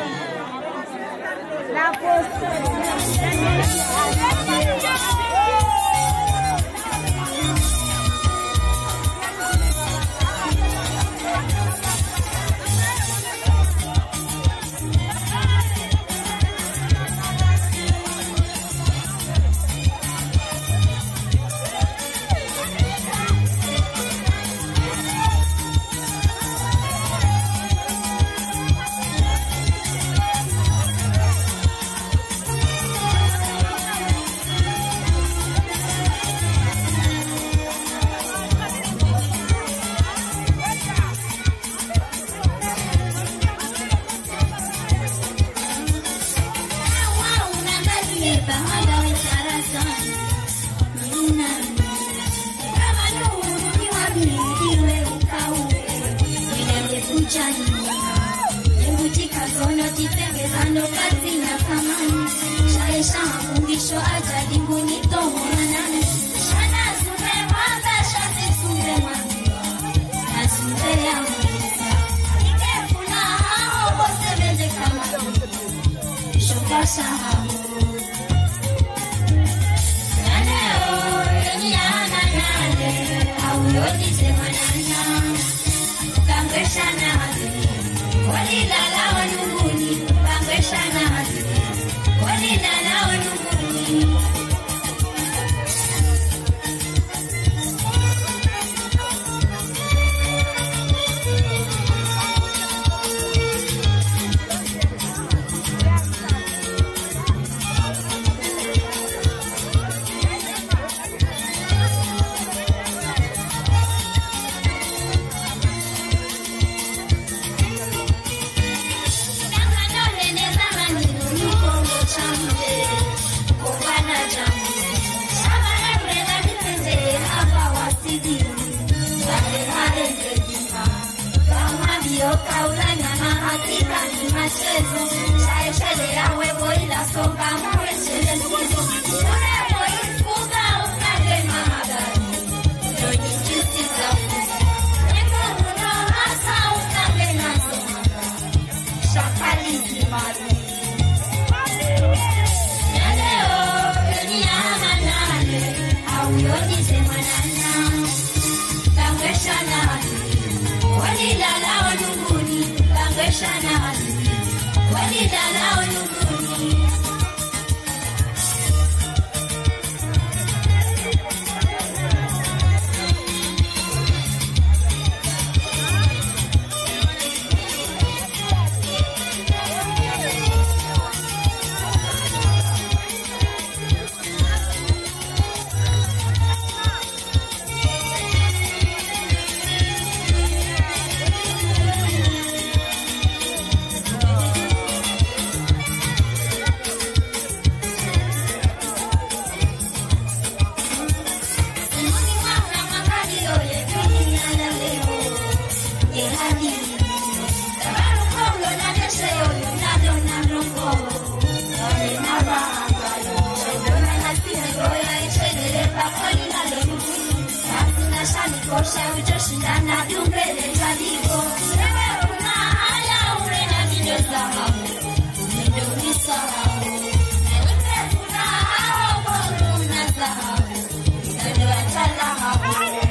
Kosha uchoshindana dumbele zaliko Wewe unahala ure na video zahabu Umendo unisahau Ewe furaha wangu na zahabu Sendo atala habu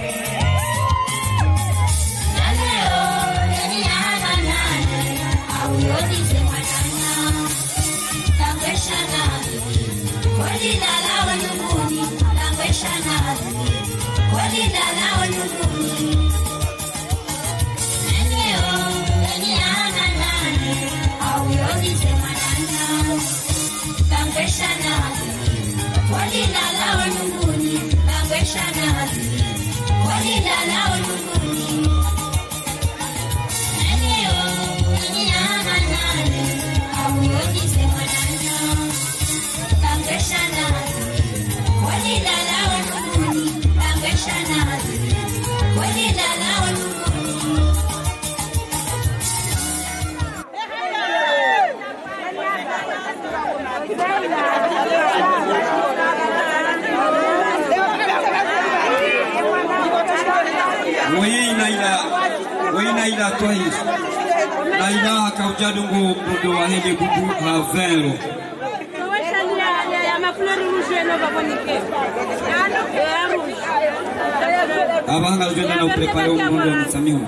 Na leo yani yana nane Au yodize mwanana Tangwesha nazi Kweli lalawa nyunguni Tangwesha nazi Kweli lalawa nyunguni Eneo yani yana nane Au yodize mwanana Tangwesha nazi Kweli lalawa nyunguni Tangwesha nazi Kweli lalawa nyunguni Eneo yani yana nane Au yodize mwanana Tangwesha nazi Kweli lalawa nyunguni Tangwesha nazi Kweli lalawa nyunguni Woye inaila Woye inaila tohis Naila kaujadungu Budo wa hele budu ha vingt euros Abanga ujona na uprepare umundo wa msamihu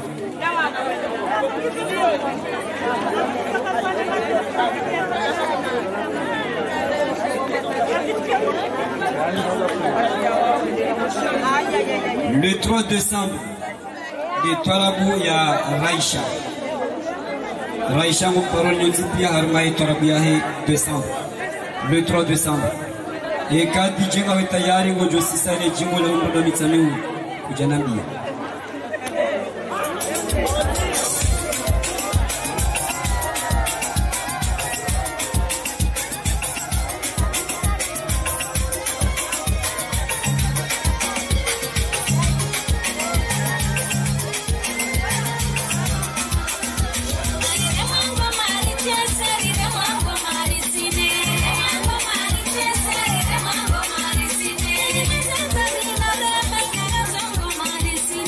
Le trois décembre de Torabu ya Raisha Raisha Mouparol Nyonzipia Harmai Torabu ya he décembre Le trois décembre E kadi jenga wetayari ngojo sisane jingo la umundo wa msamihu Kujanambia Thank you.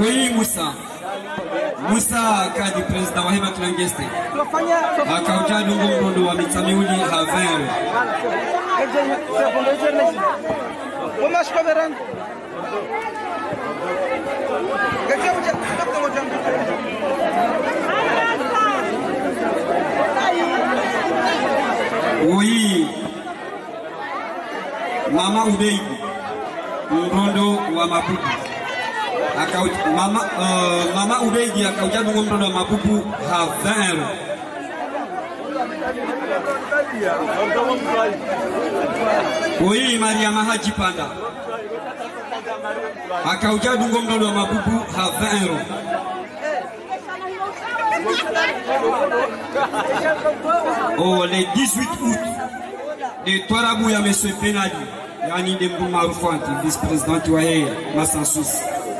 Oui, Moussa. Moussa kadi president wa hema tulangeste. Akauja dungo mrondo wa mitamiuli havero. Oui. Mama Ubeidi mrondo wa mapupu. Akau mama uh, mama Ubeidi akauja dungo mrondo wa mapupu havero. Oui, Maria Mahaji Panda. Akauja dungo mrondo wa mapupu havero. Oh, le dix-huit août, de Toarabou ya Monsieur Penadi, yani de Mboumaroufanti, vice-président Touaye, Massansous.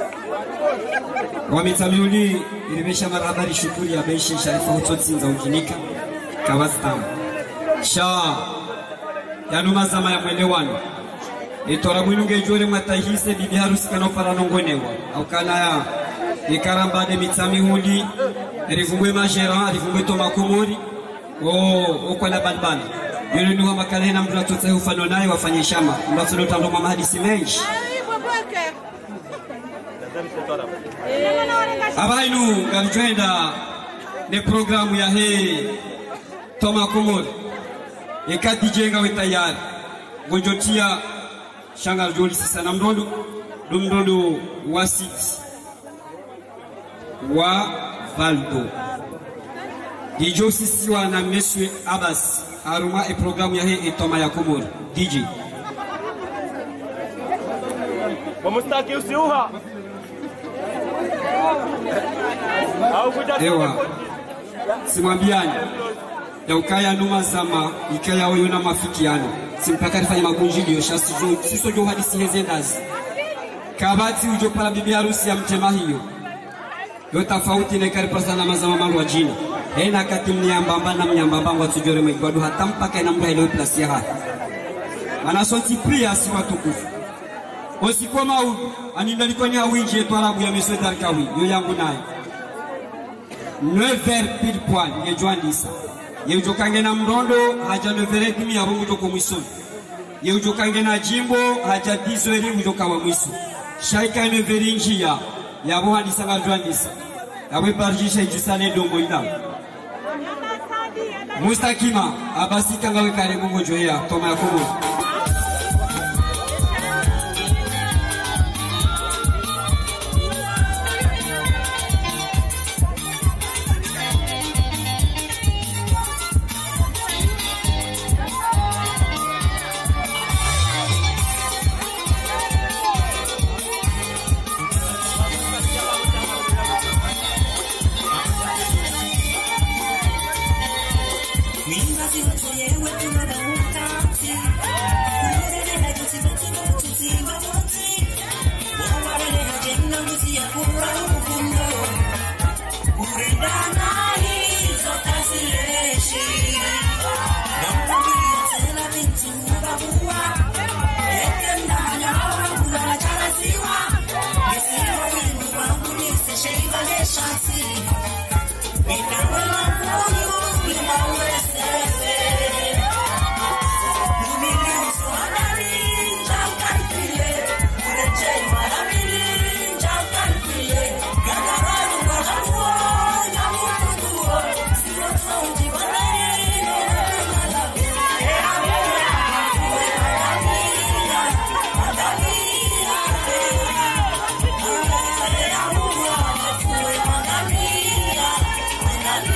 Wametamiuli, ilibesha marabari shukuri ya Beishi, Sharifa Hutotsi za Ukinika, Kawastam. Sha, yanuma zama ya mwelewano. De Toarabou inunge jore matahise, bibi harusi kano paranongonewa. Au kana ya, de karamba de mitamiuli, Rivumbwe Majera, Rivumbwe Toma Komori, oh, okwa na balbani. Yule nuwa makalena mdula tutse ufano naye wafanye shama. Mdatu notando mama hadisi menshi. Abainu, galijwenda ne programu ya hei Toma Komori. Ekati jenga we tayari. Gonjotia shangar joli sisa na mdondo. Dumdondo wasiti. Wa Valdo. D J Sisiwa na Monsieur Abbas aruma e programu ya hii Toma ya Komori. D J. Wamustaki usiuha. Ewa. Simwambiani. Ya ukaya numa zama ikaya oyo na mafikiano. Simpaka rifanya makunjilio shasi jo siso jo hadisi hezendazi. Kabati ujo pala bibi harusi ya mtema hiyo. Yo tofauti ne karipasa na mazama malu wa jina. Hena kati mnyambamba na mnyambamba watujore mwigwadu hata mpaka ina mda ileo plasi ya hati. Manasoti pria si watukufu. Osikuwa maudu, anindaliko ni hawinji yetu Arabu ya Monsieur Darkawi, yo yangu nae. neuf heures pile poil, ye juandisa. Ye ujokange na mrondo, haja neuf heures dimi ya rungu joko mwisoni. Ye ujokange na jimbo, haja dix heures ujoka wa mwiso. Shaika neuf heures njia, ya buha ndisa nga juandisa. Yawe barjisha ijusane dongo ina. Mustakima, abasika ngawe kare mungo joya, Toma ya Komori. Thank you.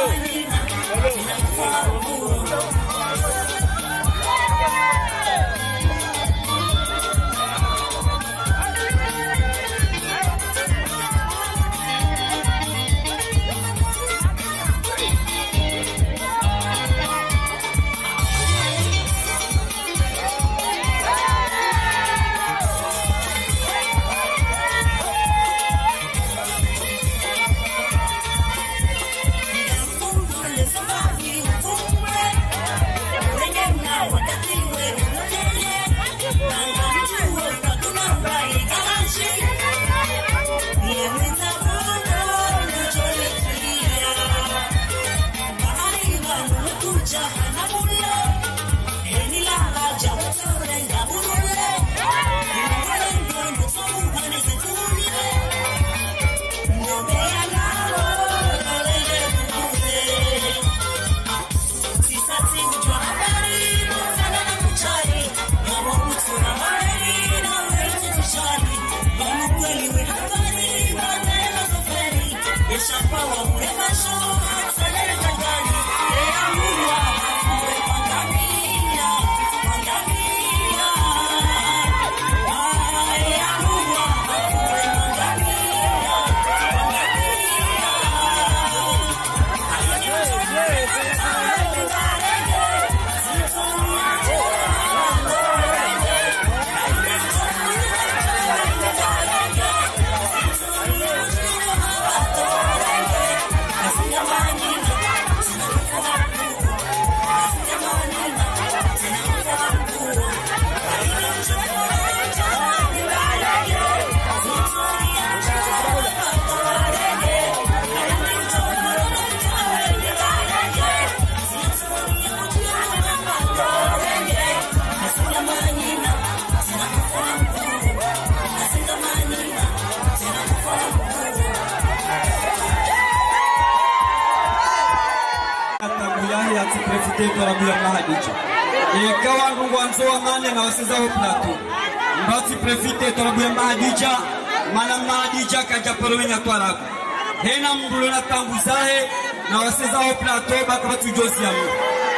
Na wasizao plateau mbati prefite tolabuya mahadija mana mahadija kaja poromenya twaraku hena mbulo na tambuzahe na wasizao plateau bakabatu josi yamu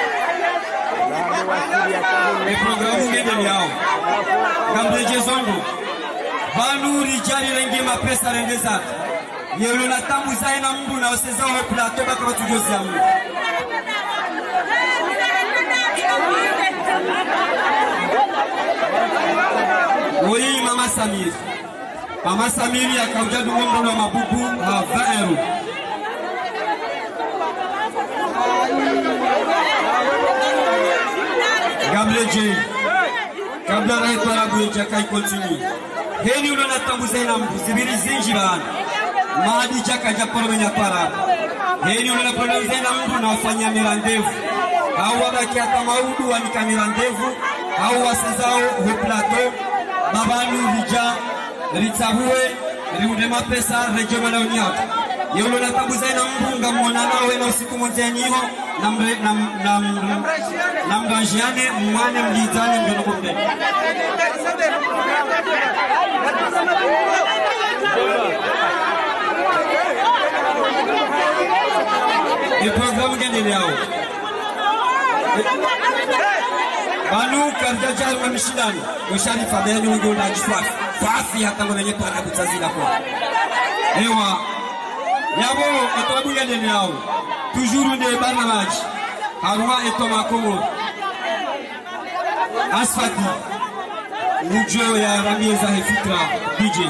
e programu ngende yao gambeje zondo banu rijali renge mapesa rende zatu yelo na tambuzahe na mbulo na wasizao plateau bakabatu josi yamu Oui, Mama Samir. Mama Samir ya kauja dumongo wa mabubu à vingt euros. Gable J. Gable Raito Arabu ya kai continue. Heni ulo na tambuze na mzibiri zinji bana. Mahadi jaka japoro menya para. Heni ulo na tambuze na mbu na wafanya mirandevu. Hao wabaki hata maudu wa nikamirandevu. Hao wasizao ho plateau. Babanu Rija, Ritsabuwe, Riudema Pesa, Rejema na Unyaka. Yolo na tabuza na mbunga mwana nawe na usiku mwenzenyiho na mre na na na mbanjiane mwane mlizane mdono kumbe. Le programme gende yao. Banu karja jari wa mishidani Ushari fabeni ungu na jiswafi Fafi hata mwenye kwa na kutazila kwa Ewa Yabo etobu ya dene yao Tujuru de barnamaji Haruma eto makomo Asfati Ujo ya Ramieza Hefitra D J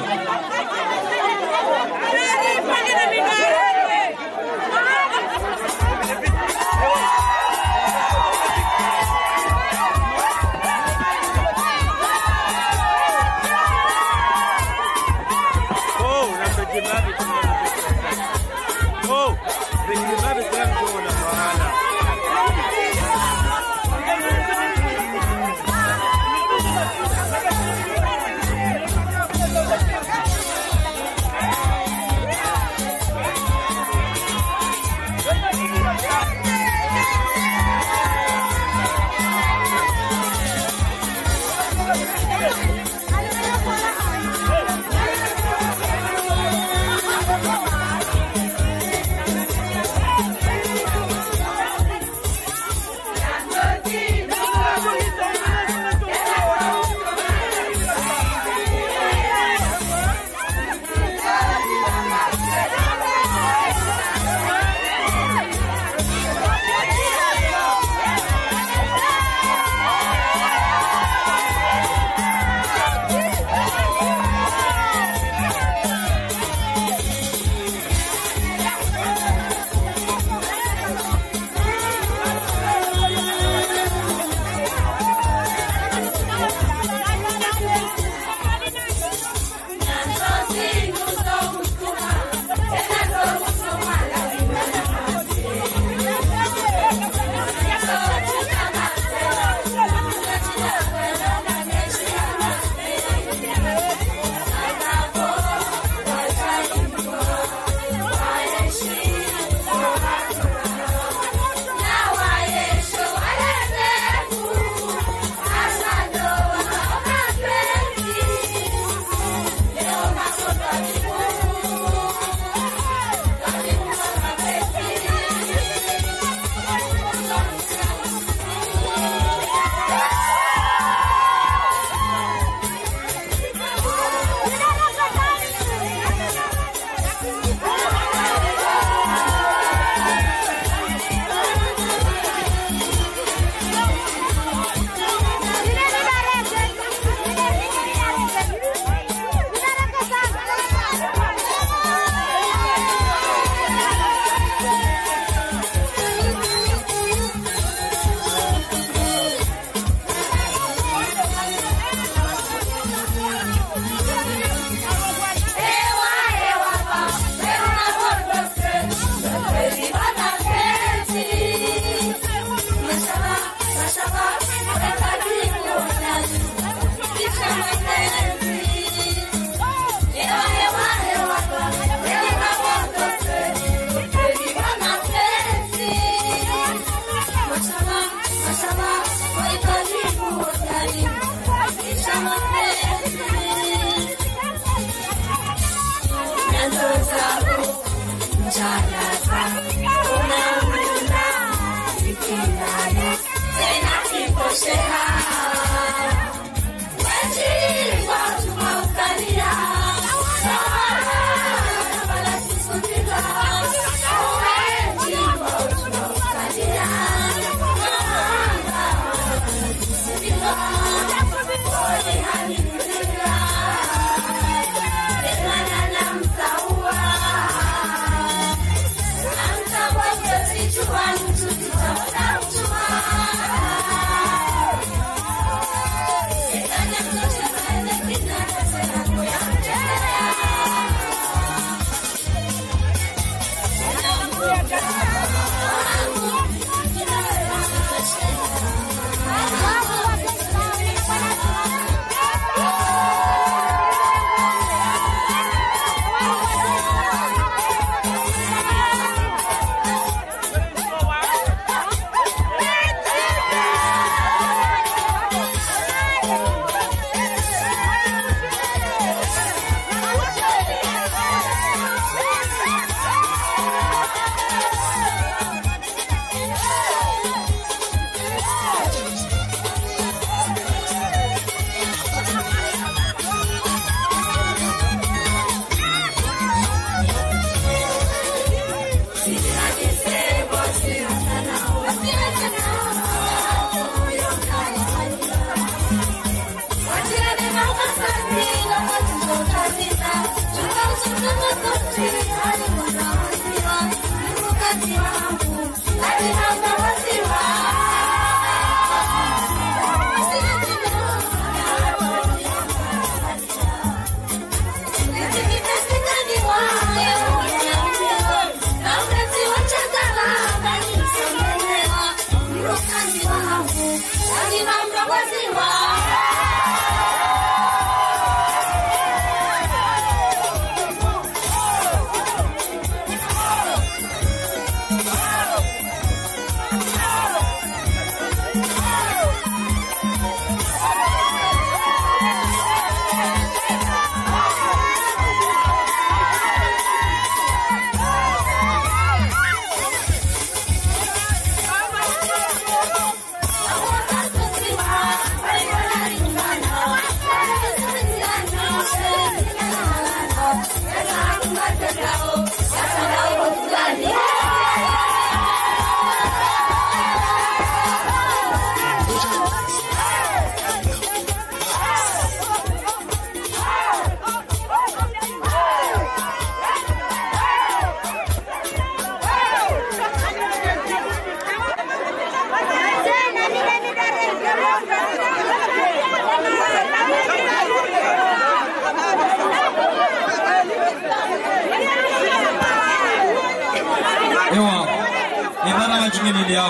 Mbele yao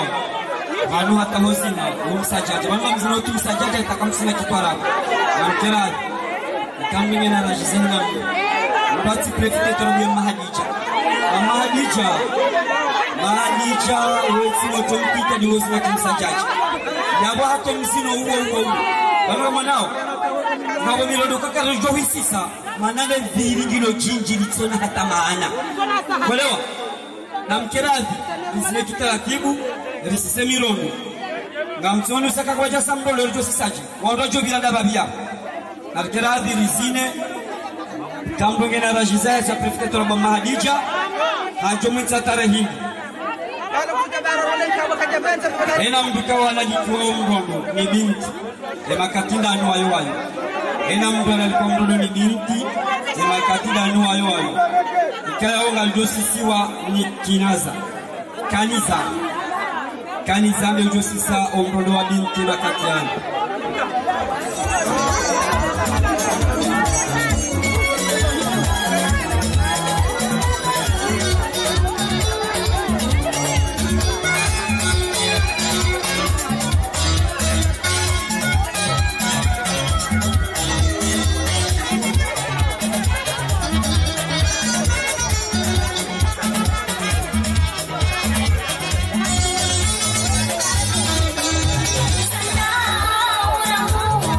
vanu hata hosina umsajaji wamba mzino tu msajaji atakamsina kitwara namkera kambi na rajizina mpati prefete torobye mahadija mahadija mahadija wetsi motompita ni wosina kimsajaji yabo hato mzino uwo uwo bana manao ngabo milodo kakaro johisisa manane viri ngilo jinji litsona hata maana kuelewa namkerazi nzile tutaratibu risise mirondo ngamtsono saka kwaja sambolo rjo sisaji warajo bilanda babia namkerazi risine kambo ngena rajiza sa prefect roba mahadija hajo mwitsa tarahini ena mduka wala jituwa mgondo ni binti ema katinda anu ayo ayo ena mduka alikuwa mgondo ni binti ema katinda anu ayo ayo ikaya onga ljosisiwa ni kinaza kanisa kanisa ndio ljosisa omgondo wa binti na katiana Oh,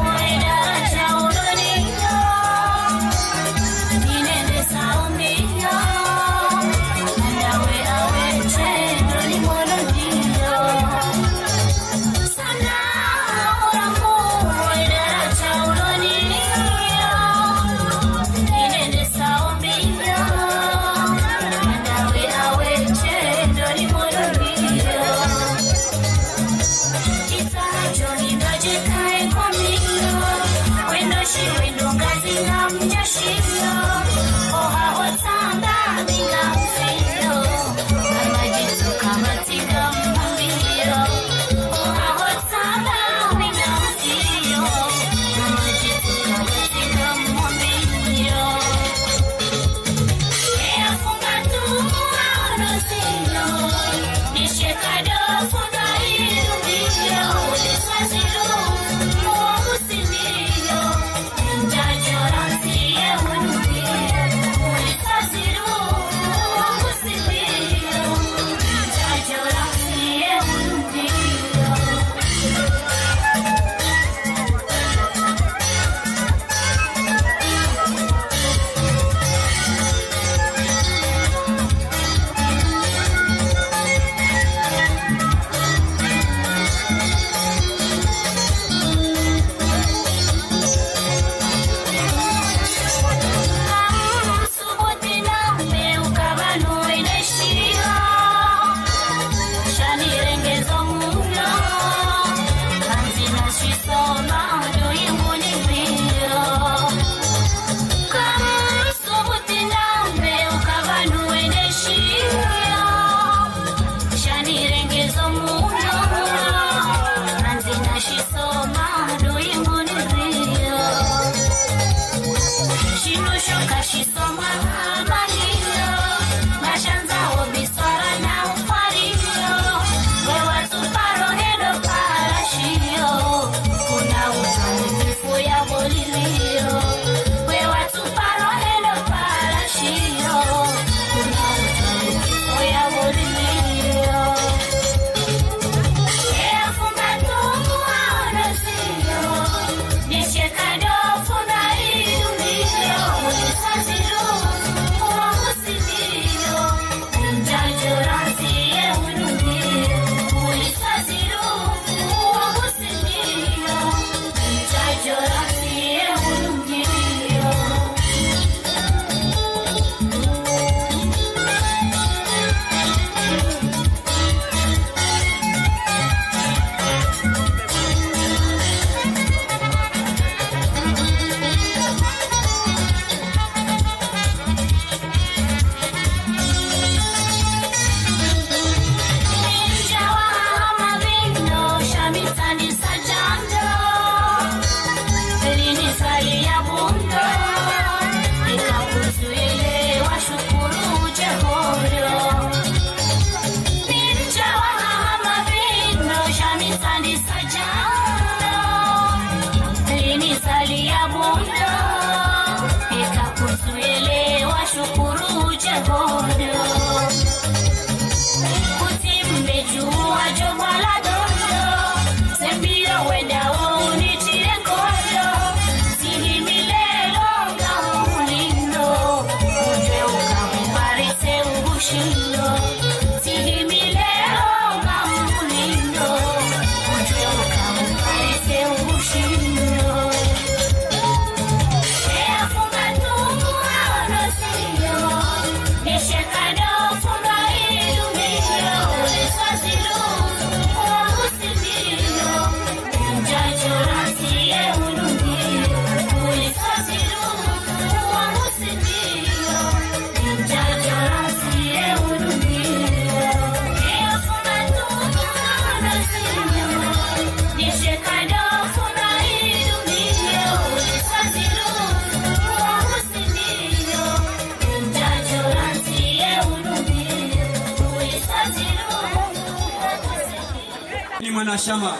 Heni mwanashama.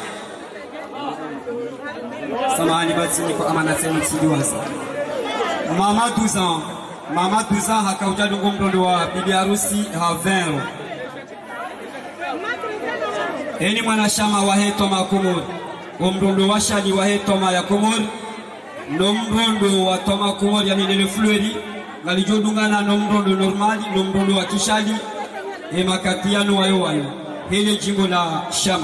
Samahani basi niko amana sema sijuanza. Mama douze ans. Mama douze ans hakauja dungo mtondo wa bibi harusi ha vingt. Heni mwanashama wa hetoma Komori. Omrondo wa shani wa hetoma ya Komori. Nomrondo wa toma Komori ya minele flueri. Ngalijodungana nomrondo normali, nomrondo wa kishali. E makatiano wayo wayo. Hele jimbo la shama.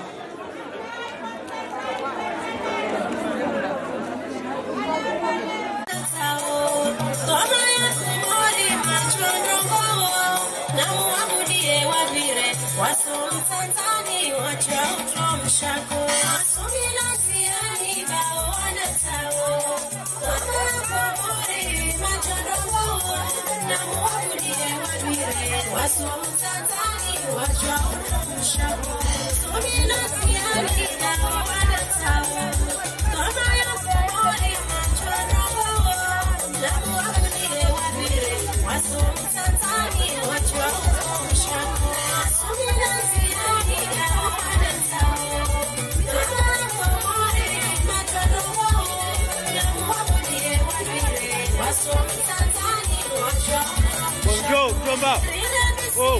Go, come up. Oh.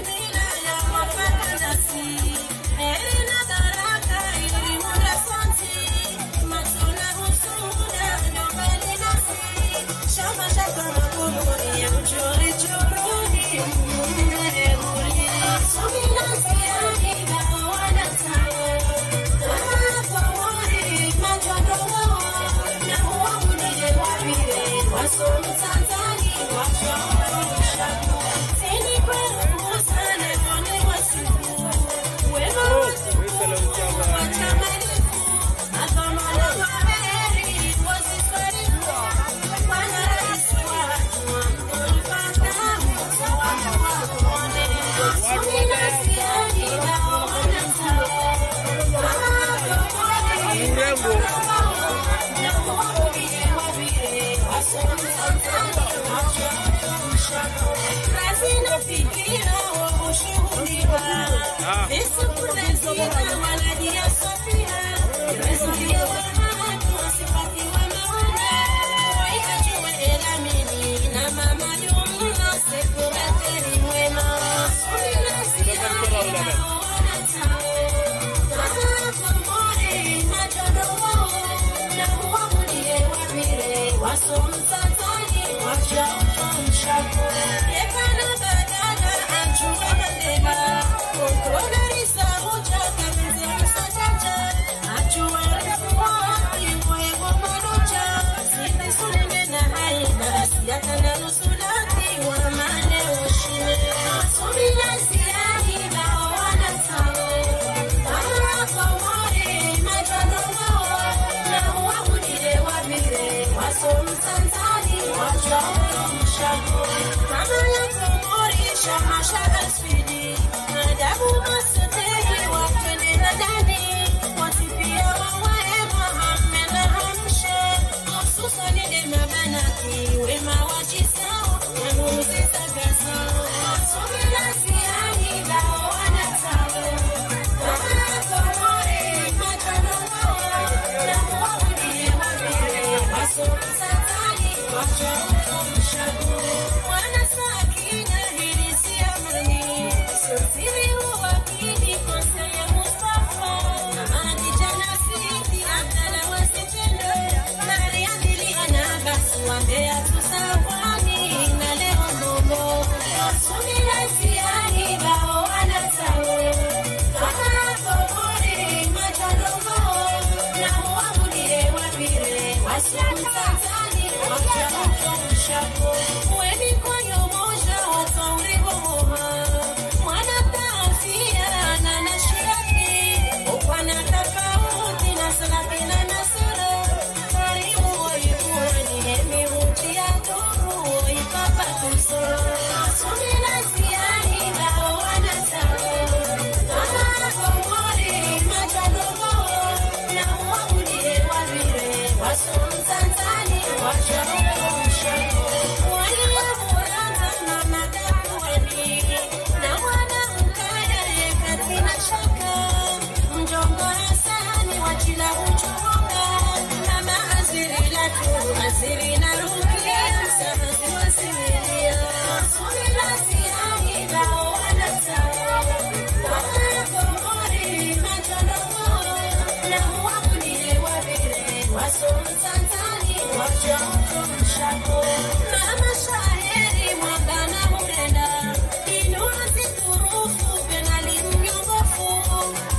Watch out,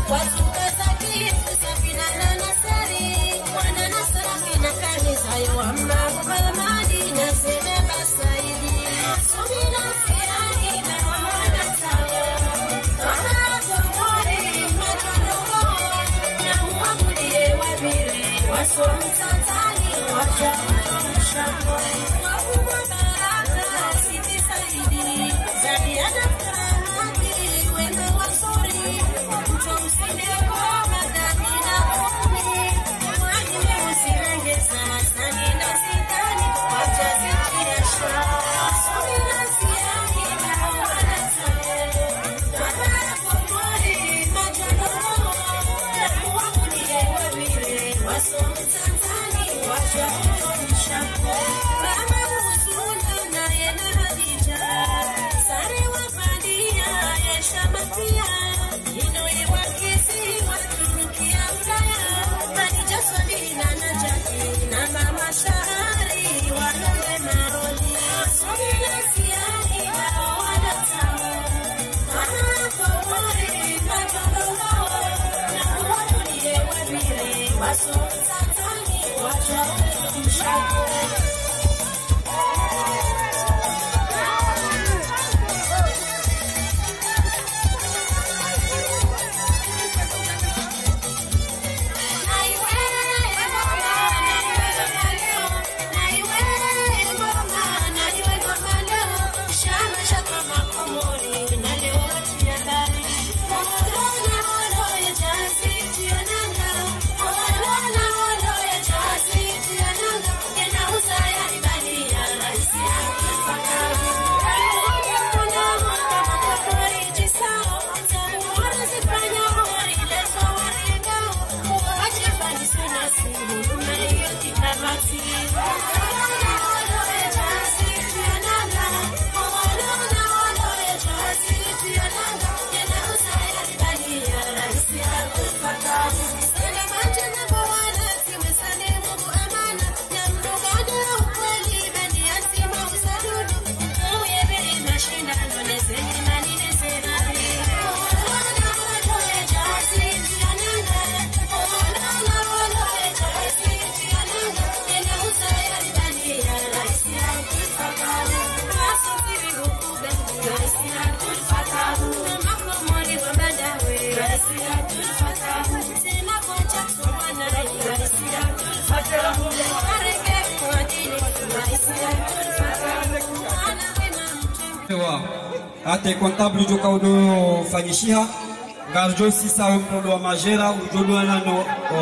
Ate comptable joka udo fanyishia garjo sisa mtodo wa majera ujodo nano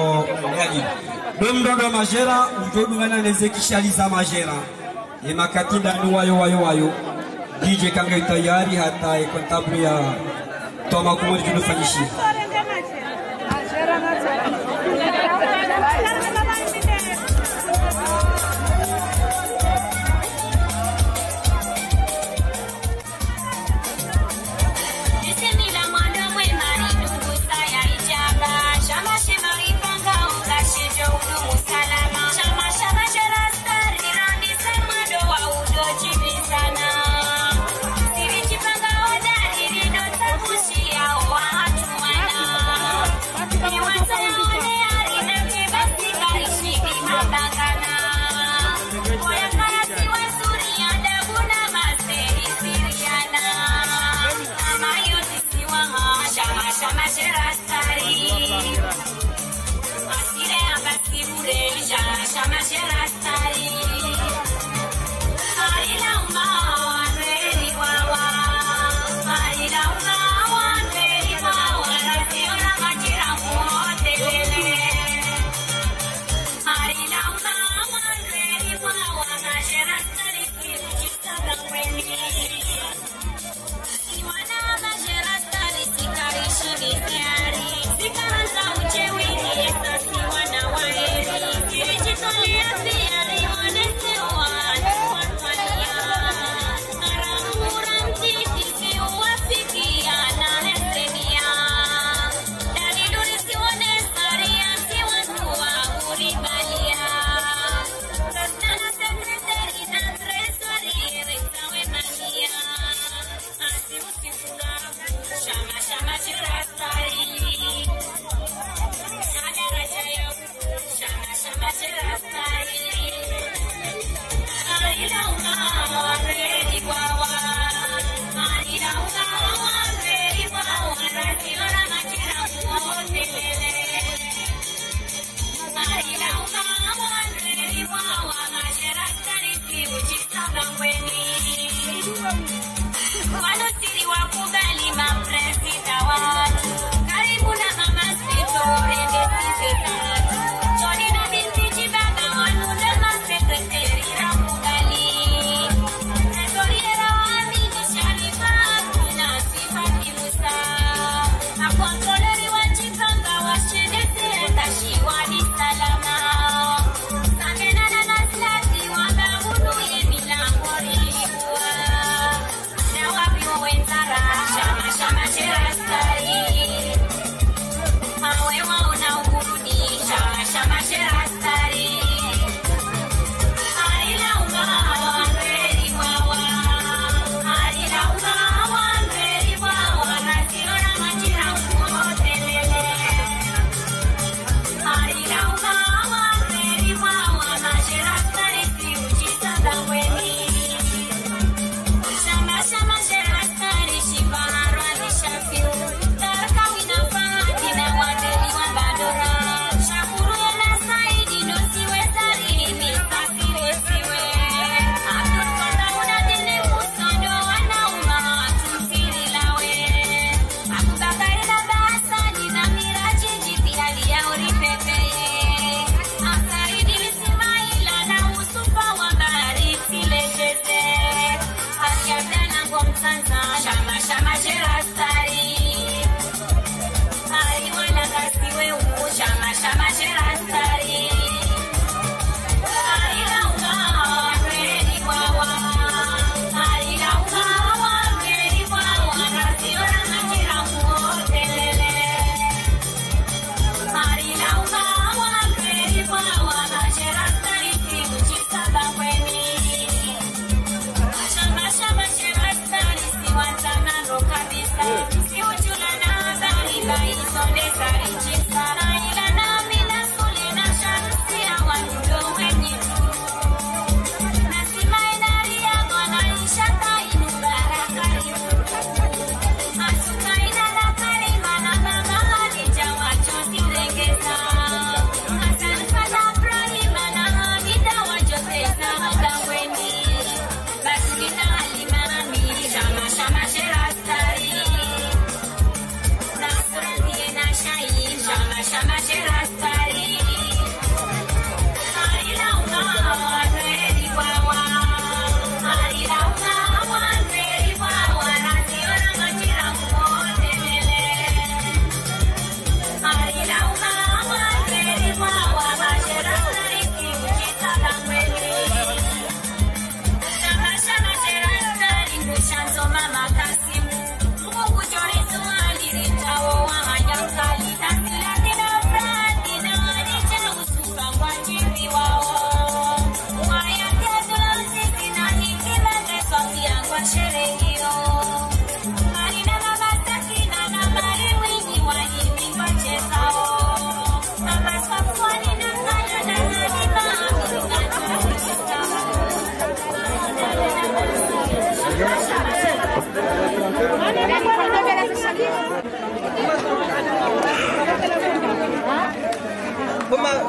yani mtodo wa majera ujodo nana nezekishaliza majera e makatinda no wayo wayo wayo D J kanga tayari hata e comptable ya toma kumuri udo fanyishia Sekarang tahu cewek ni esasi wana waheri. Kiri cito lihat dia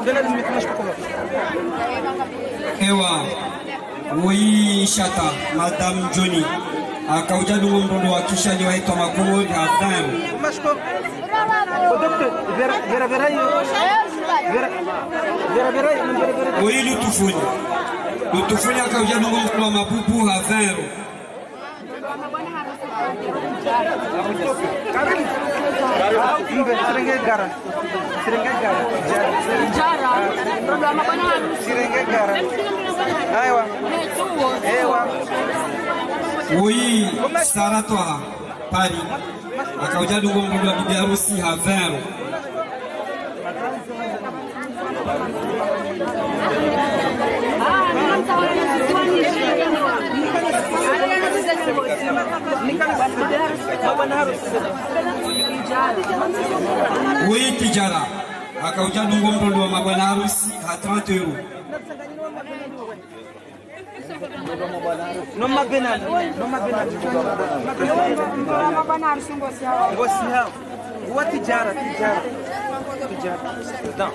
ewa oui shata Madame Johnny akauja dungo mrondo wa kisha ni waitwa Makomori hadharo vera vera hiyo vera vera vera oui lutufuni lutufuni akauja dungo mrondo wa mapupu hadharo Sirenge gara, sirenge gara, jara, programa banana, sirenge gara, aywa, aywa, oui, Saratoa, Paris, akauja dungo mrondo wa bibi harusi hadharo oui tijara akauja dungo mrondo wa mabwana harusi ha trente euros no mabenali no mabenali mabwana harusi ngosia ngosia wa tijara tijara tijara dan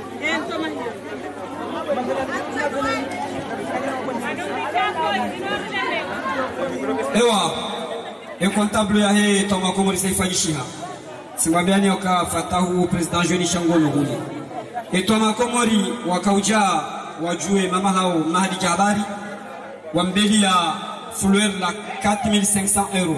ewa e comptable ya he toma Komori saifanyishiha simwambiani oka fatahu president Johnny Shangolo huli e toma Komori wakauja wajue mama hao Mahdi Jabari wambeli ya fleur la quatre mille cinq cents euros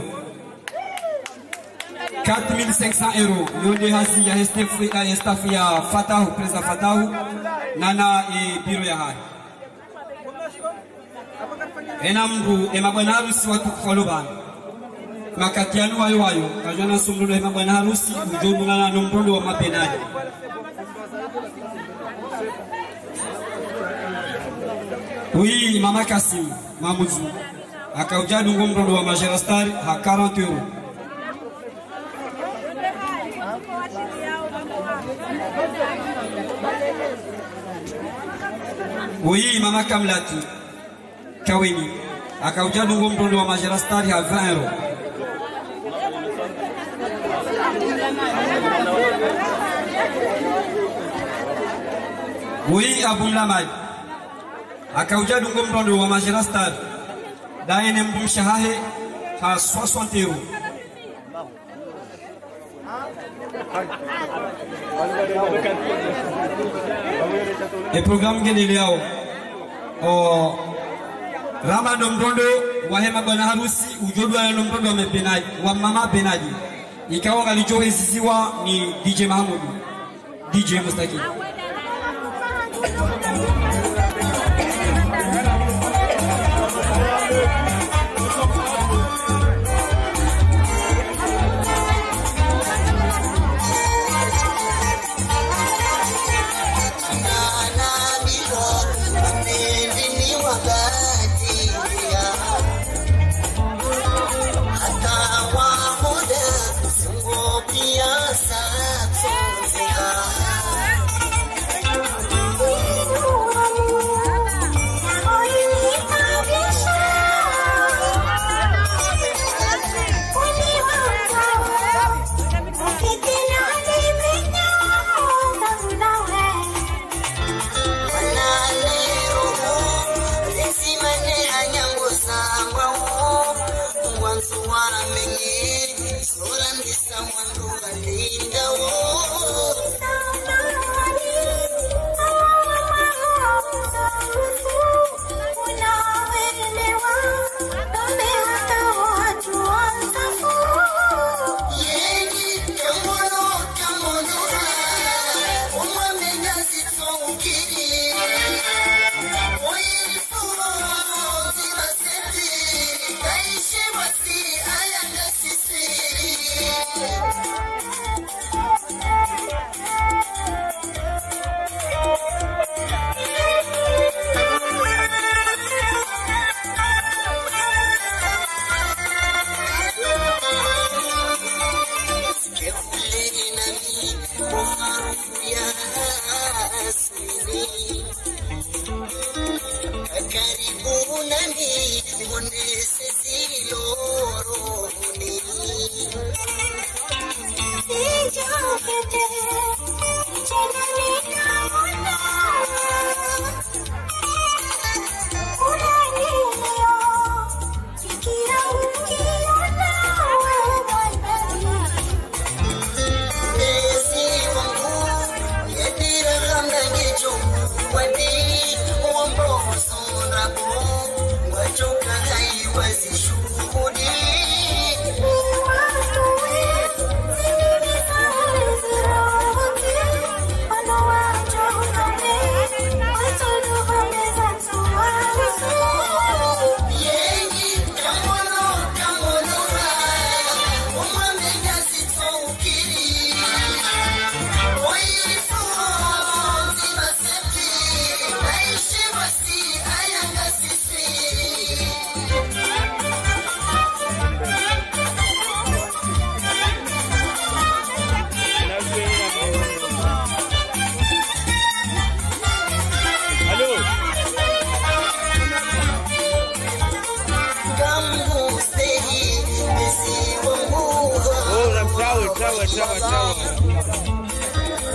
quatre mille cinq cents euros yonde hasi ya staff ya staff ya fatahu president fatahu nana e biro ya hai enamru e mabwana harusi watu kolobana makatiano wayo wayo kajana sumrulo e mabwana harusi ujodu na nomrondo wa mapenani oui mama Kasim mamuzu akauja dungo mrondo wa Majera Star ha quarante euros oui mama Kamlati Kaweni akauja dungo mrondo wa Majera Star ha vingt euros oui Aboulamad akauja dungo mrondo wa Majera Star daene mbumshahahe ha soixante euros e programme ngene leo o Ramado mrondo wa hema bwana harusi ujodu wa mrondo wa mepenaji wa mama penaji ikawa ngalijohe sisiwa ni D J Mahmoud D J Mustaki Oh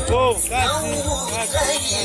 Oh, kasi.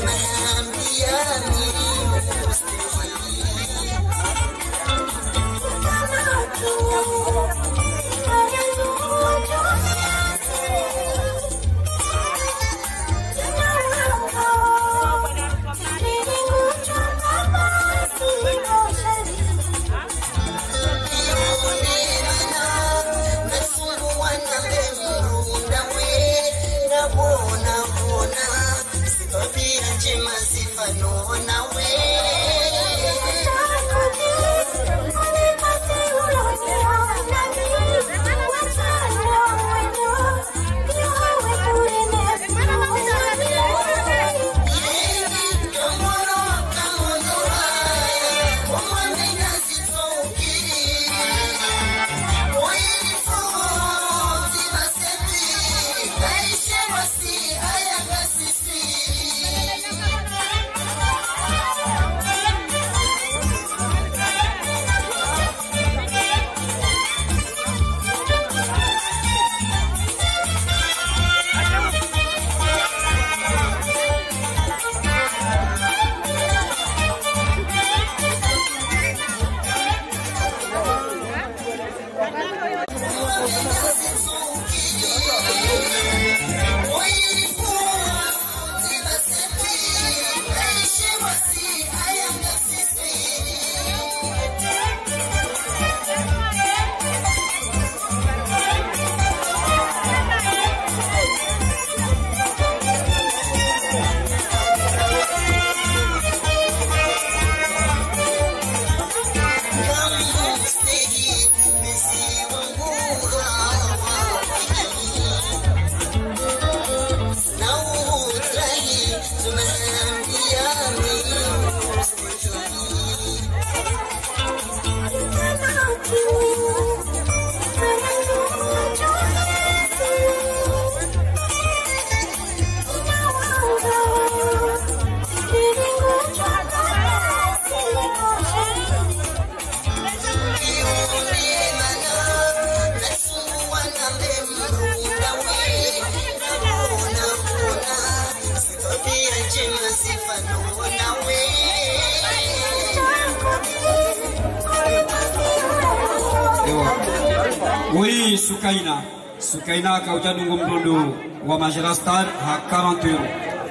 Oui, Sukaina. Sukaina kauja dungu mdondo wa Majerastar ha quarante euros.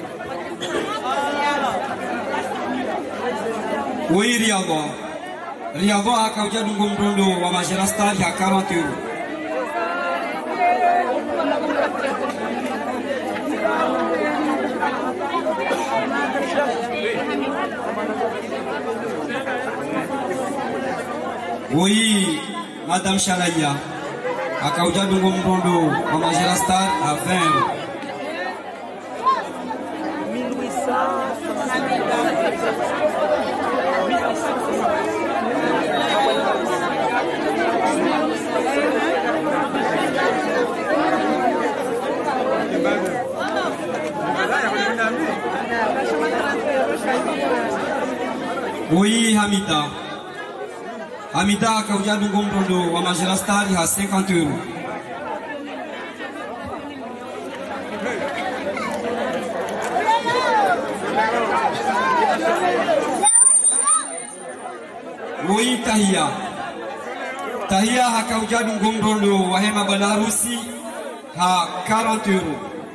Oui, Riadwa. Riadwa kauja dungu mdondo wa Majerastar ha quarante euros. Oui, Madame Chalaya. Akauja dungu mdondo wa Majerastar à vingt euros. Oui, Hamida. Hamida akauja dungu mdondo wa Majerastar à cinquante euros. Oui, Tahia. Tahia akauja dungu mdondo wa hema banarusi ha quarante euros.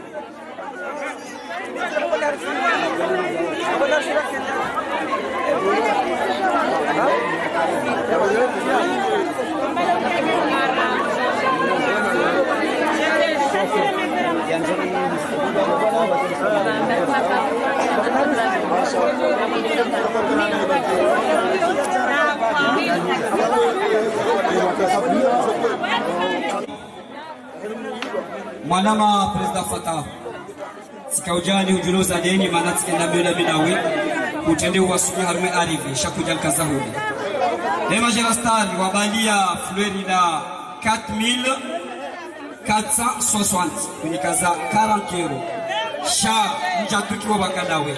Mwanama President Fatah sikaujani ujuloza deni manatike na mbele binawe utende wasuku harume arrive shakuja kazahudi les Majerastar wabalia Florida quatre mille quatre cent soixante kwenye kaza quarante euros sha mjatuki wa bakadawe.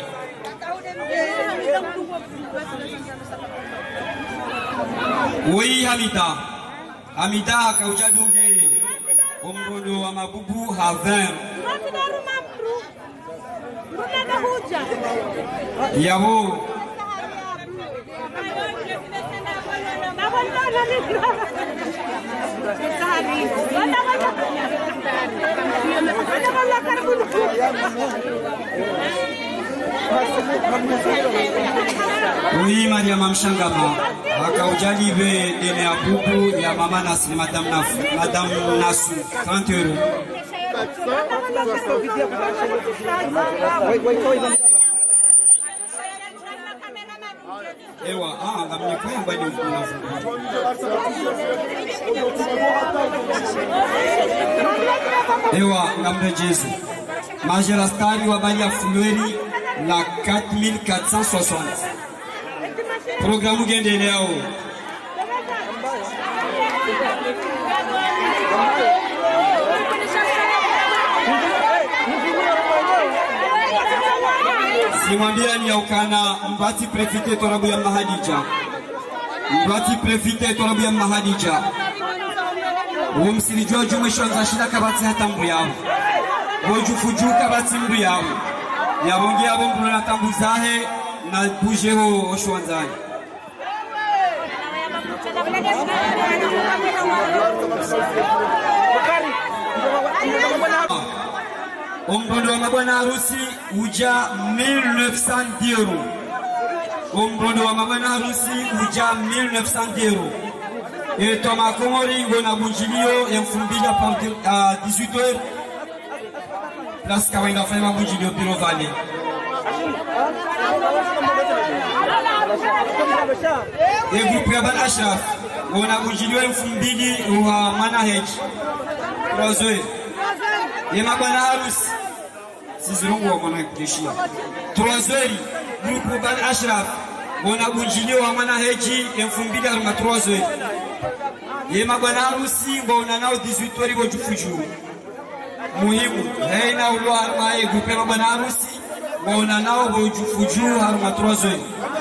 Oui, Hamida. Hamida kauja dunge omrodo wa mabubu ha vingt. yabo Oui, Maria Mamshangama, akaujalive dene ya bubu ya mama Nasri, Madame Nafu, Madame Nasu, trente euros. Ewa, ah, ngamye kwa mbali unafu. Ewa, ngamre Jesu. Majerastari wa bali ya Fulweri la quatre mille quatre cent soixante. Programme gende leo. Simwambia ni yaukana mbati prefite torabu ya Mahadija. Mbati prefite torabu ya Mahadija. Umsilijua jumesho anzashida kabati hata mbu yao. Wojufuju kabati mbu yao. Yabongi abo mbulu na tambuzahe na bujeho oshwanzani. Ombondo wa mabwana harusi uja mille neuf cents euros. Ombondo wa mabwana harusi uja mille neuf cents euros. Et Thomas Komori ngona bunjilio ya mfumbili à dix-huit heures. Place kawaida fanya bunjilio Piro Valley. Et groupe Rabal Ashraf ngona bunjilio ya mfumbili wa Manahej. trois heures. Et mabwana harusi Sizirongo wa mwana kishia. trois heures groupe Rabal Ashraf ngona bunjilio wa Manaheji ya mfumbili haruma trois heures. Et mabwana harusi ngona nao dix-huit heures bojufuju. Muhimu haina ulo haruma ye groupe mabwana harusi ngona nao bojufuju haruma trois heures.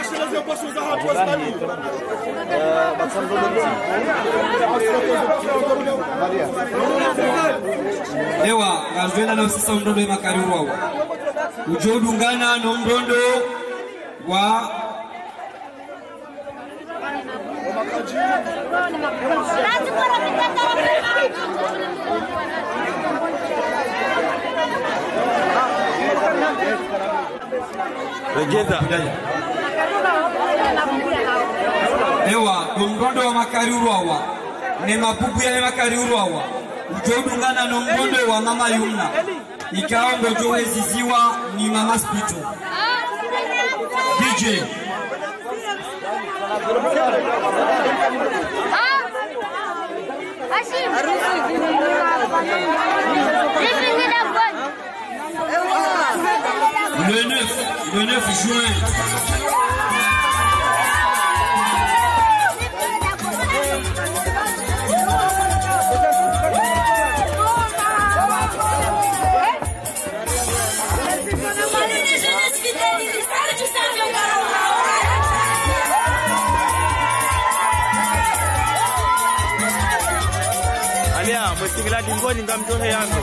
Ewa, ngazwena na sisa mdondo ya makariru wao. Ujodungana na mdondo wa Regeza. Ewa, mdondo wa makariru wao. Ne mapupu ya makariru wao. Ujodungana na mdondo wa mama Yumna. Ikawa ngojo weziziwa ni mama Spito. D J. Le neuf, le neuf juin. Alia, mwesikila dingoni ngamtohe yangu.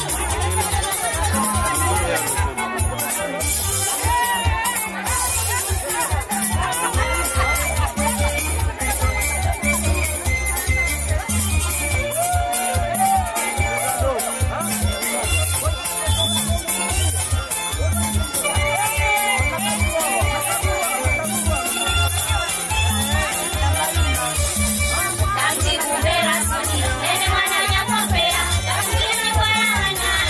Tanti kumbera soni, nene mananya kopea, tanti ni kwa yana.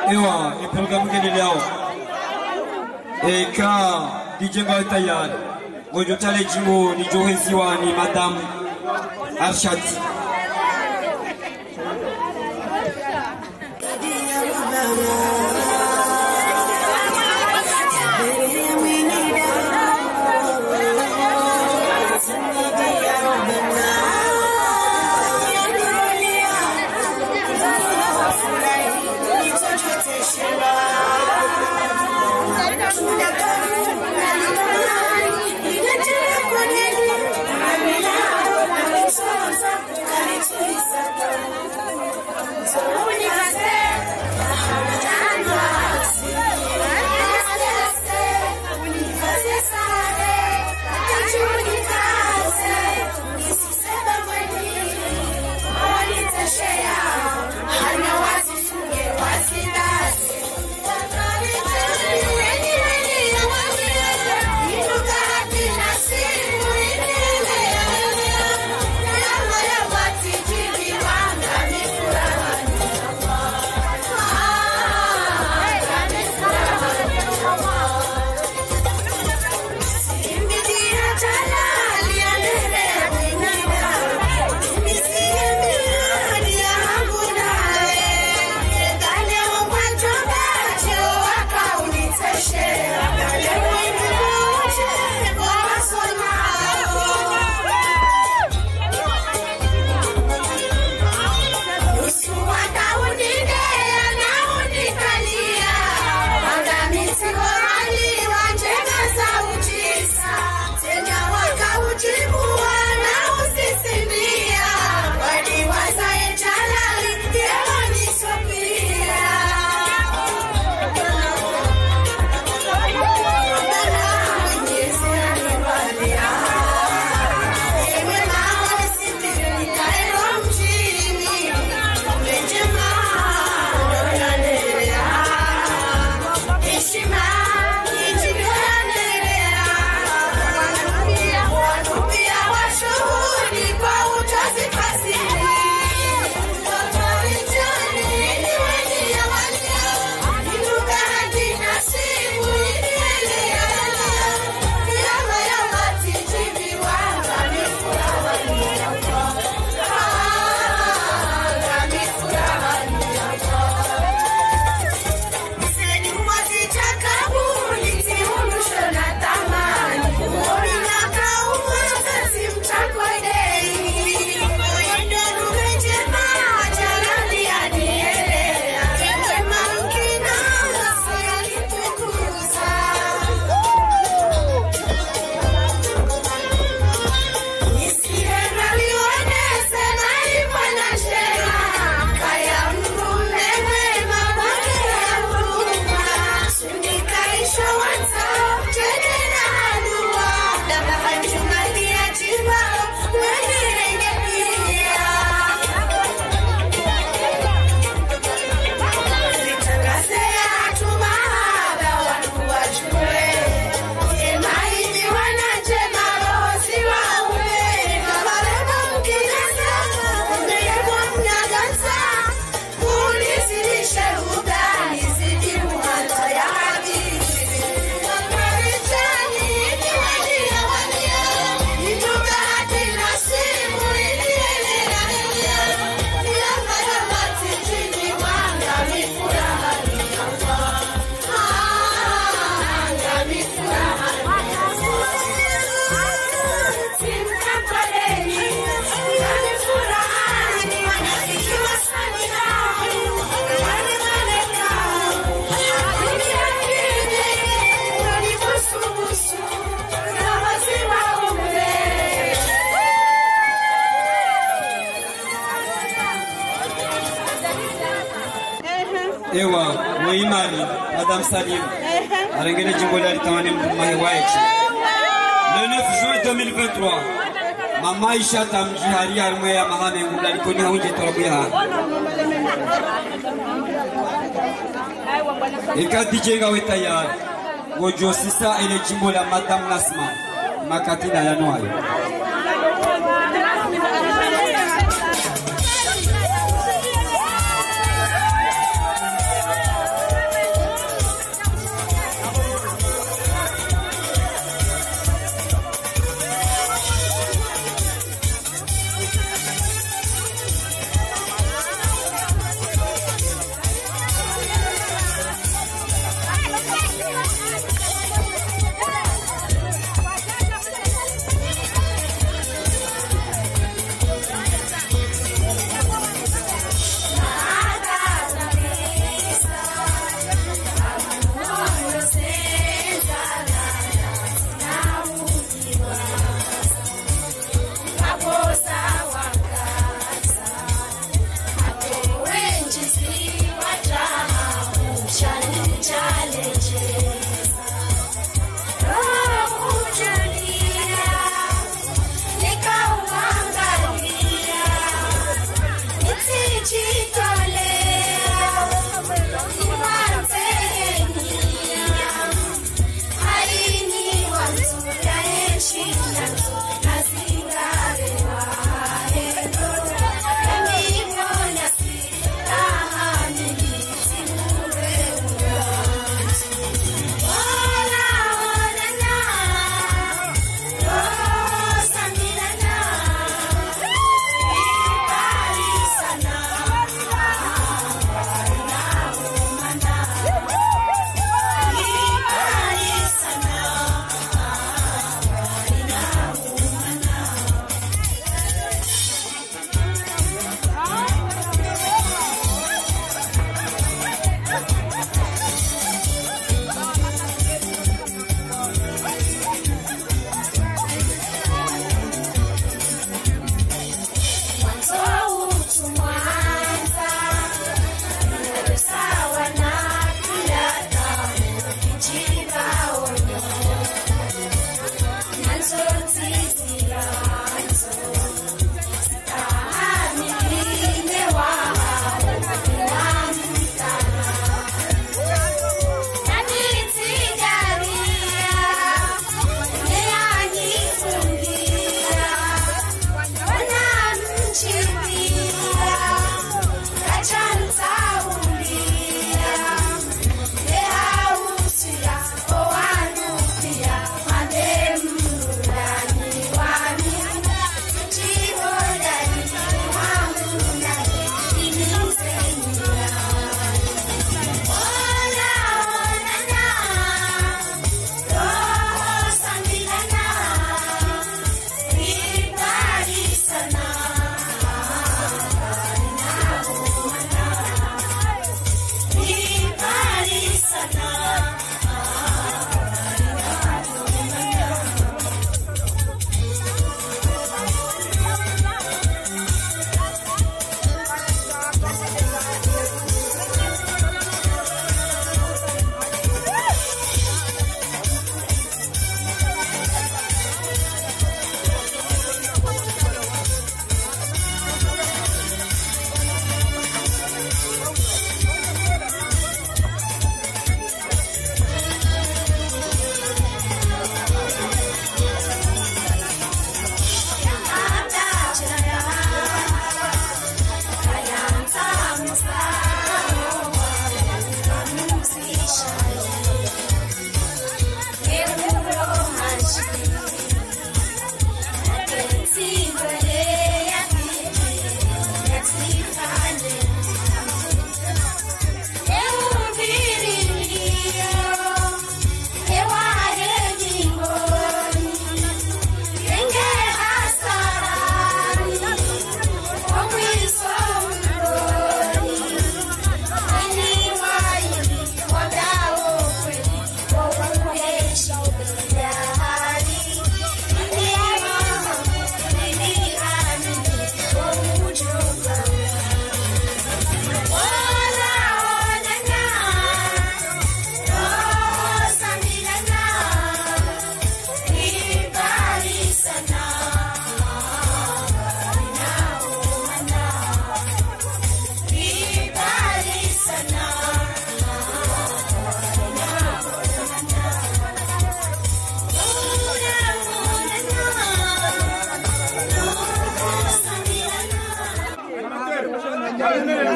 Ewa, e programu kene leo. E ka D J Ngawe tayari. Ngojo tale jimbo ni Joheziwa ni Madame Arshad. Ewa, Moimari, Madame Salim, Arengene Djimbolari Tamane Mahiwaechi. Le neuf juin deux mille vingt-trois, Mama Isha Tamjihari Armea Mahane Moulari Koni Haunje Torabuya. Eka D J Ngawe tayari, Gojo Sisa ele Djimbola Madame Nasma, Makatina Yanuayo.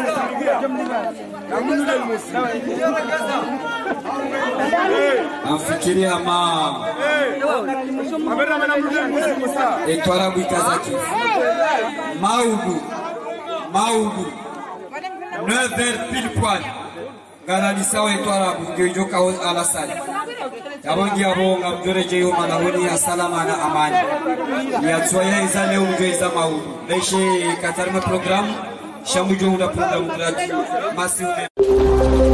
Amfikiri ama Etwara Bwikazaki Maugu Maugu neuf heures pile poil Ganani sawa Etwara Bwikazaki alasali Yabangi abo ngamjore jeyo manahoni ya salama na amani ya tuwaya izale umjoiza Maugu Leishe katarima program Shamujo una program gratuit Masi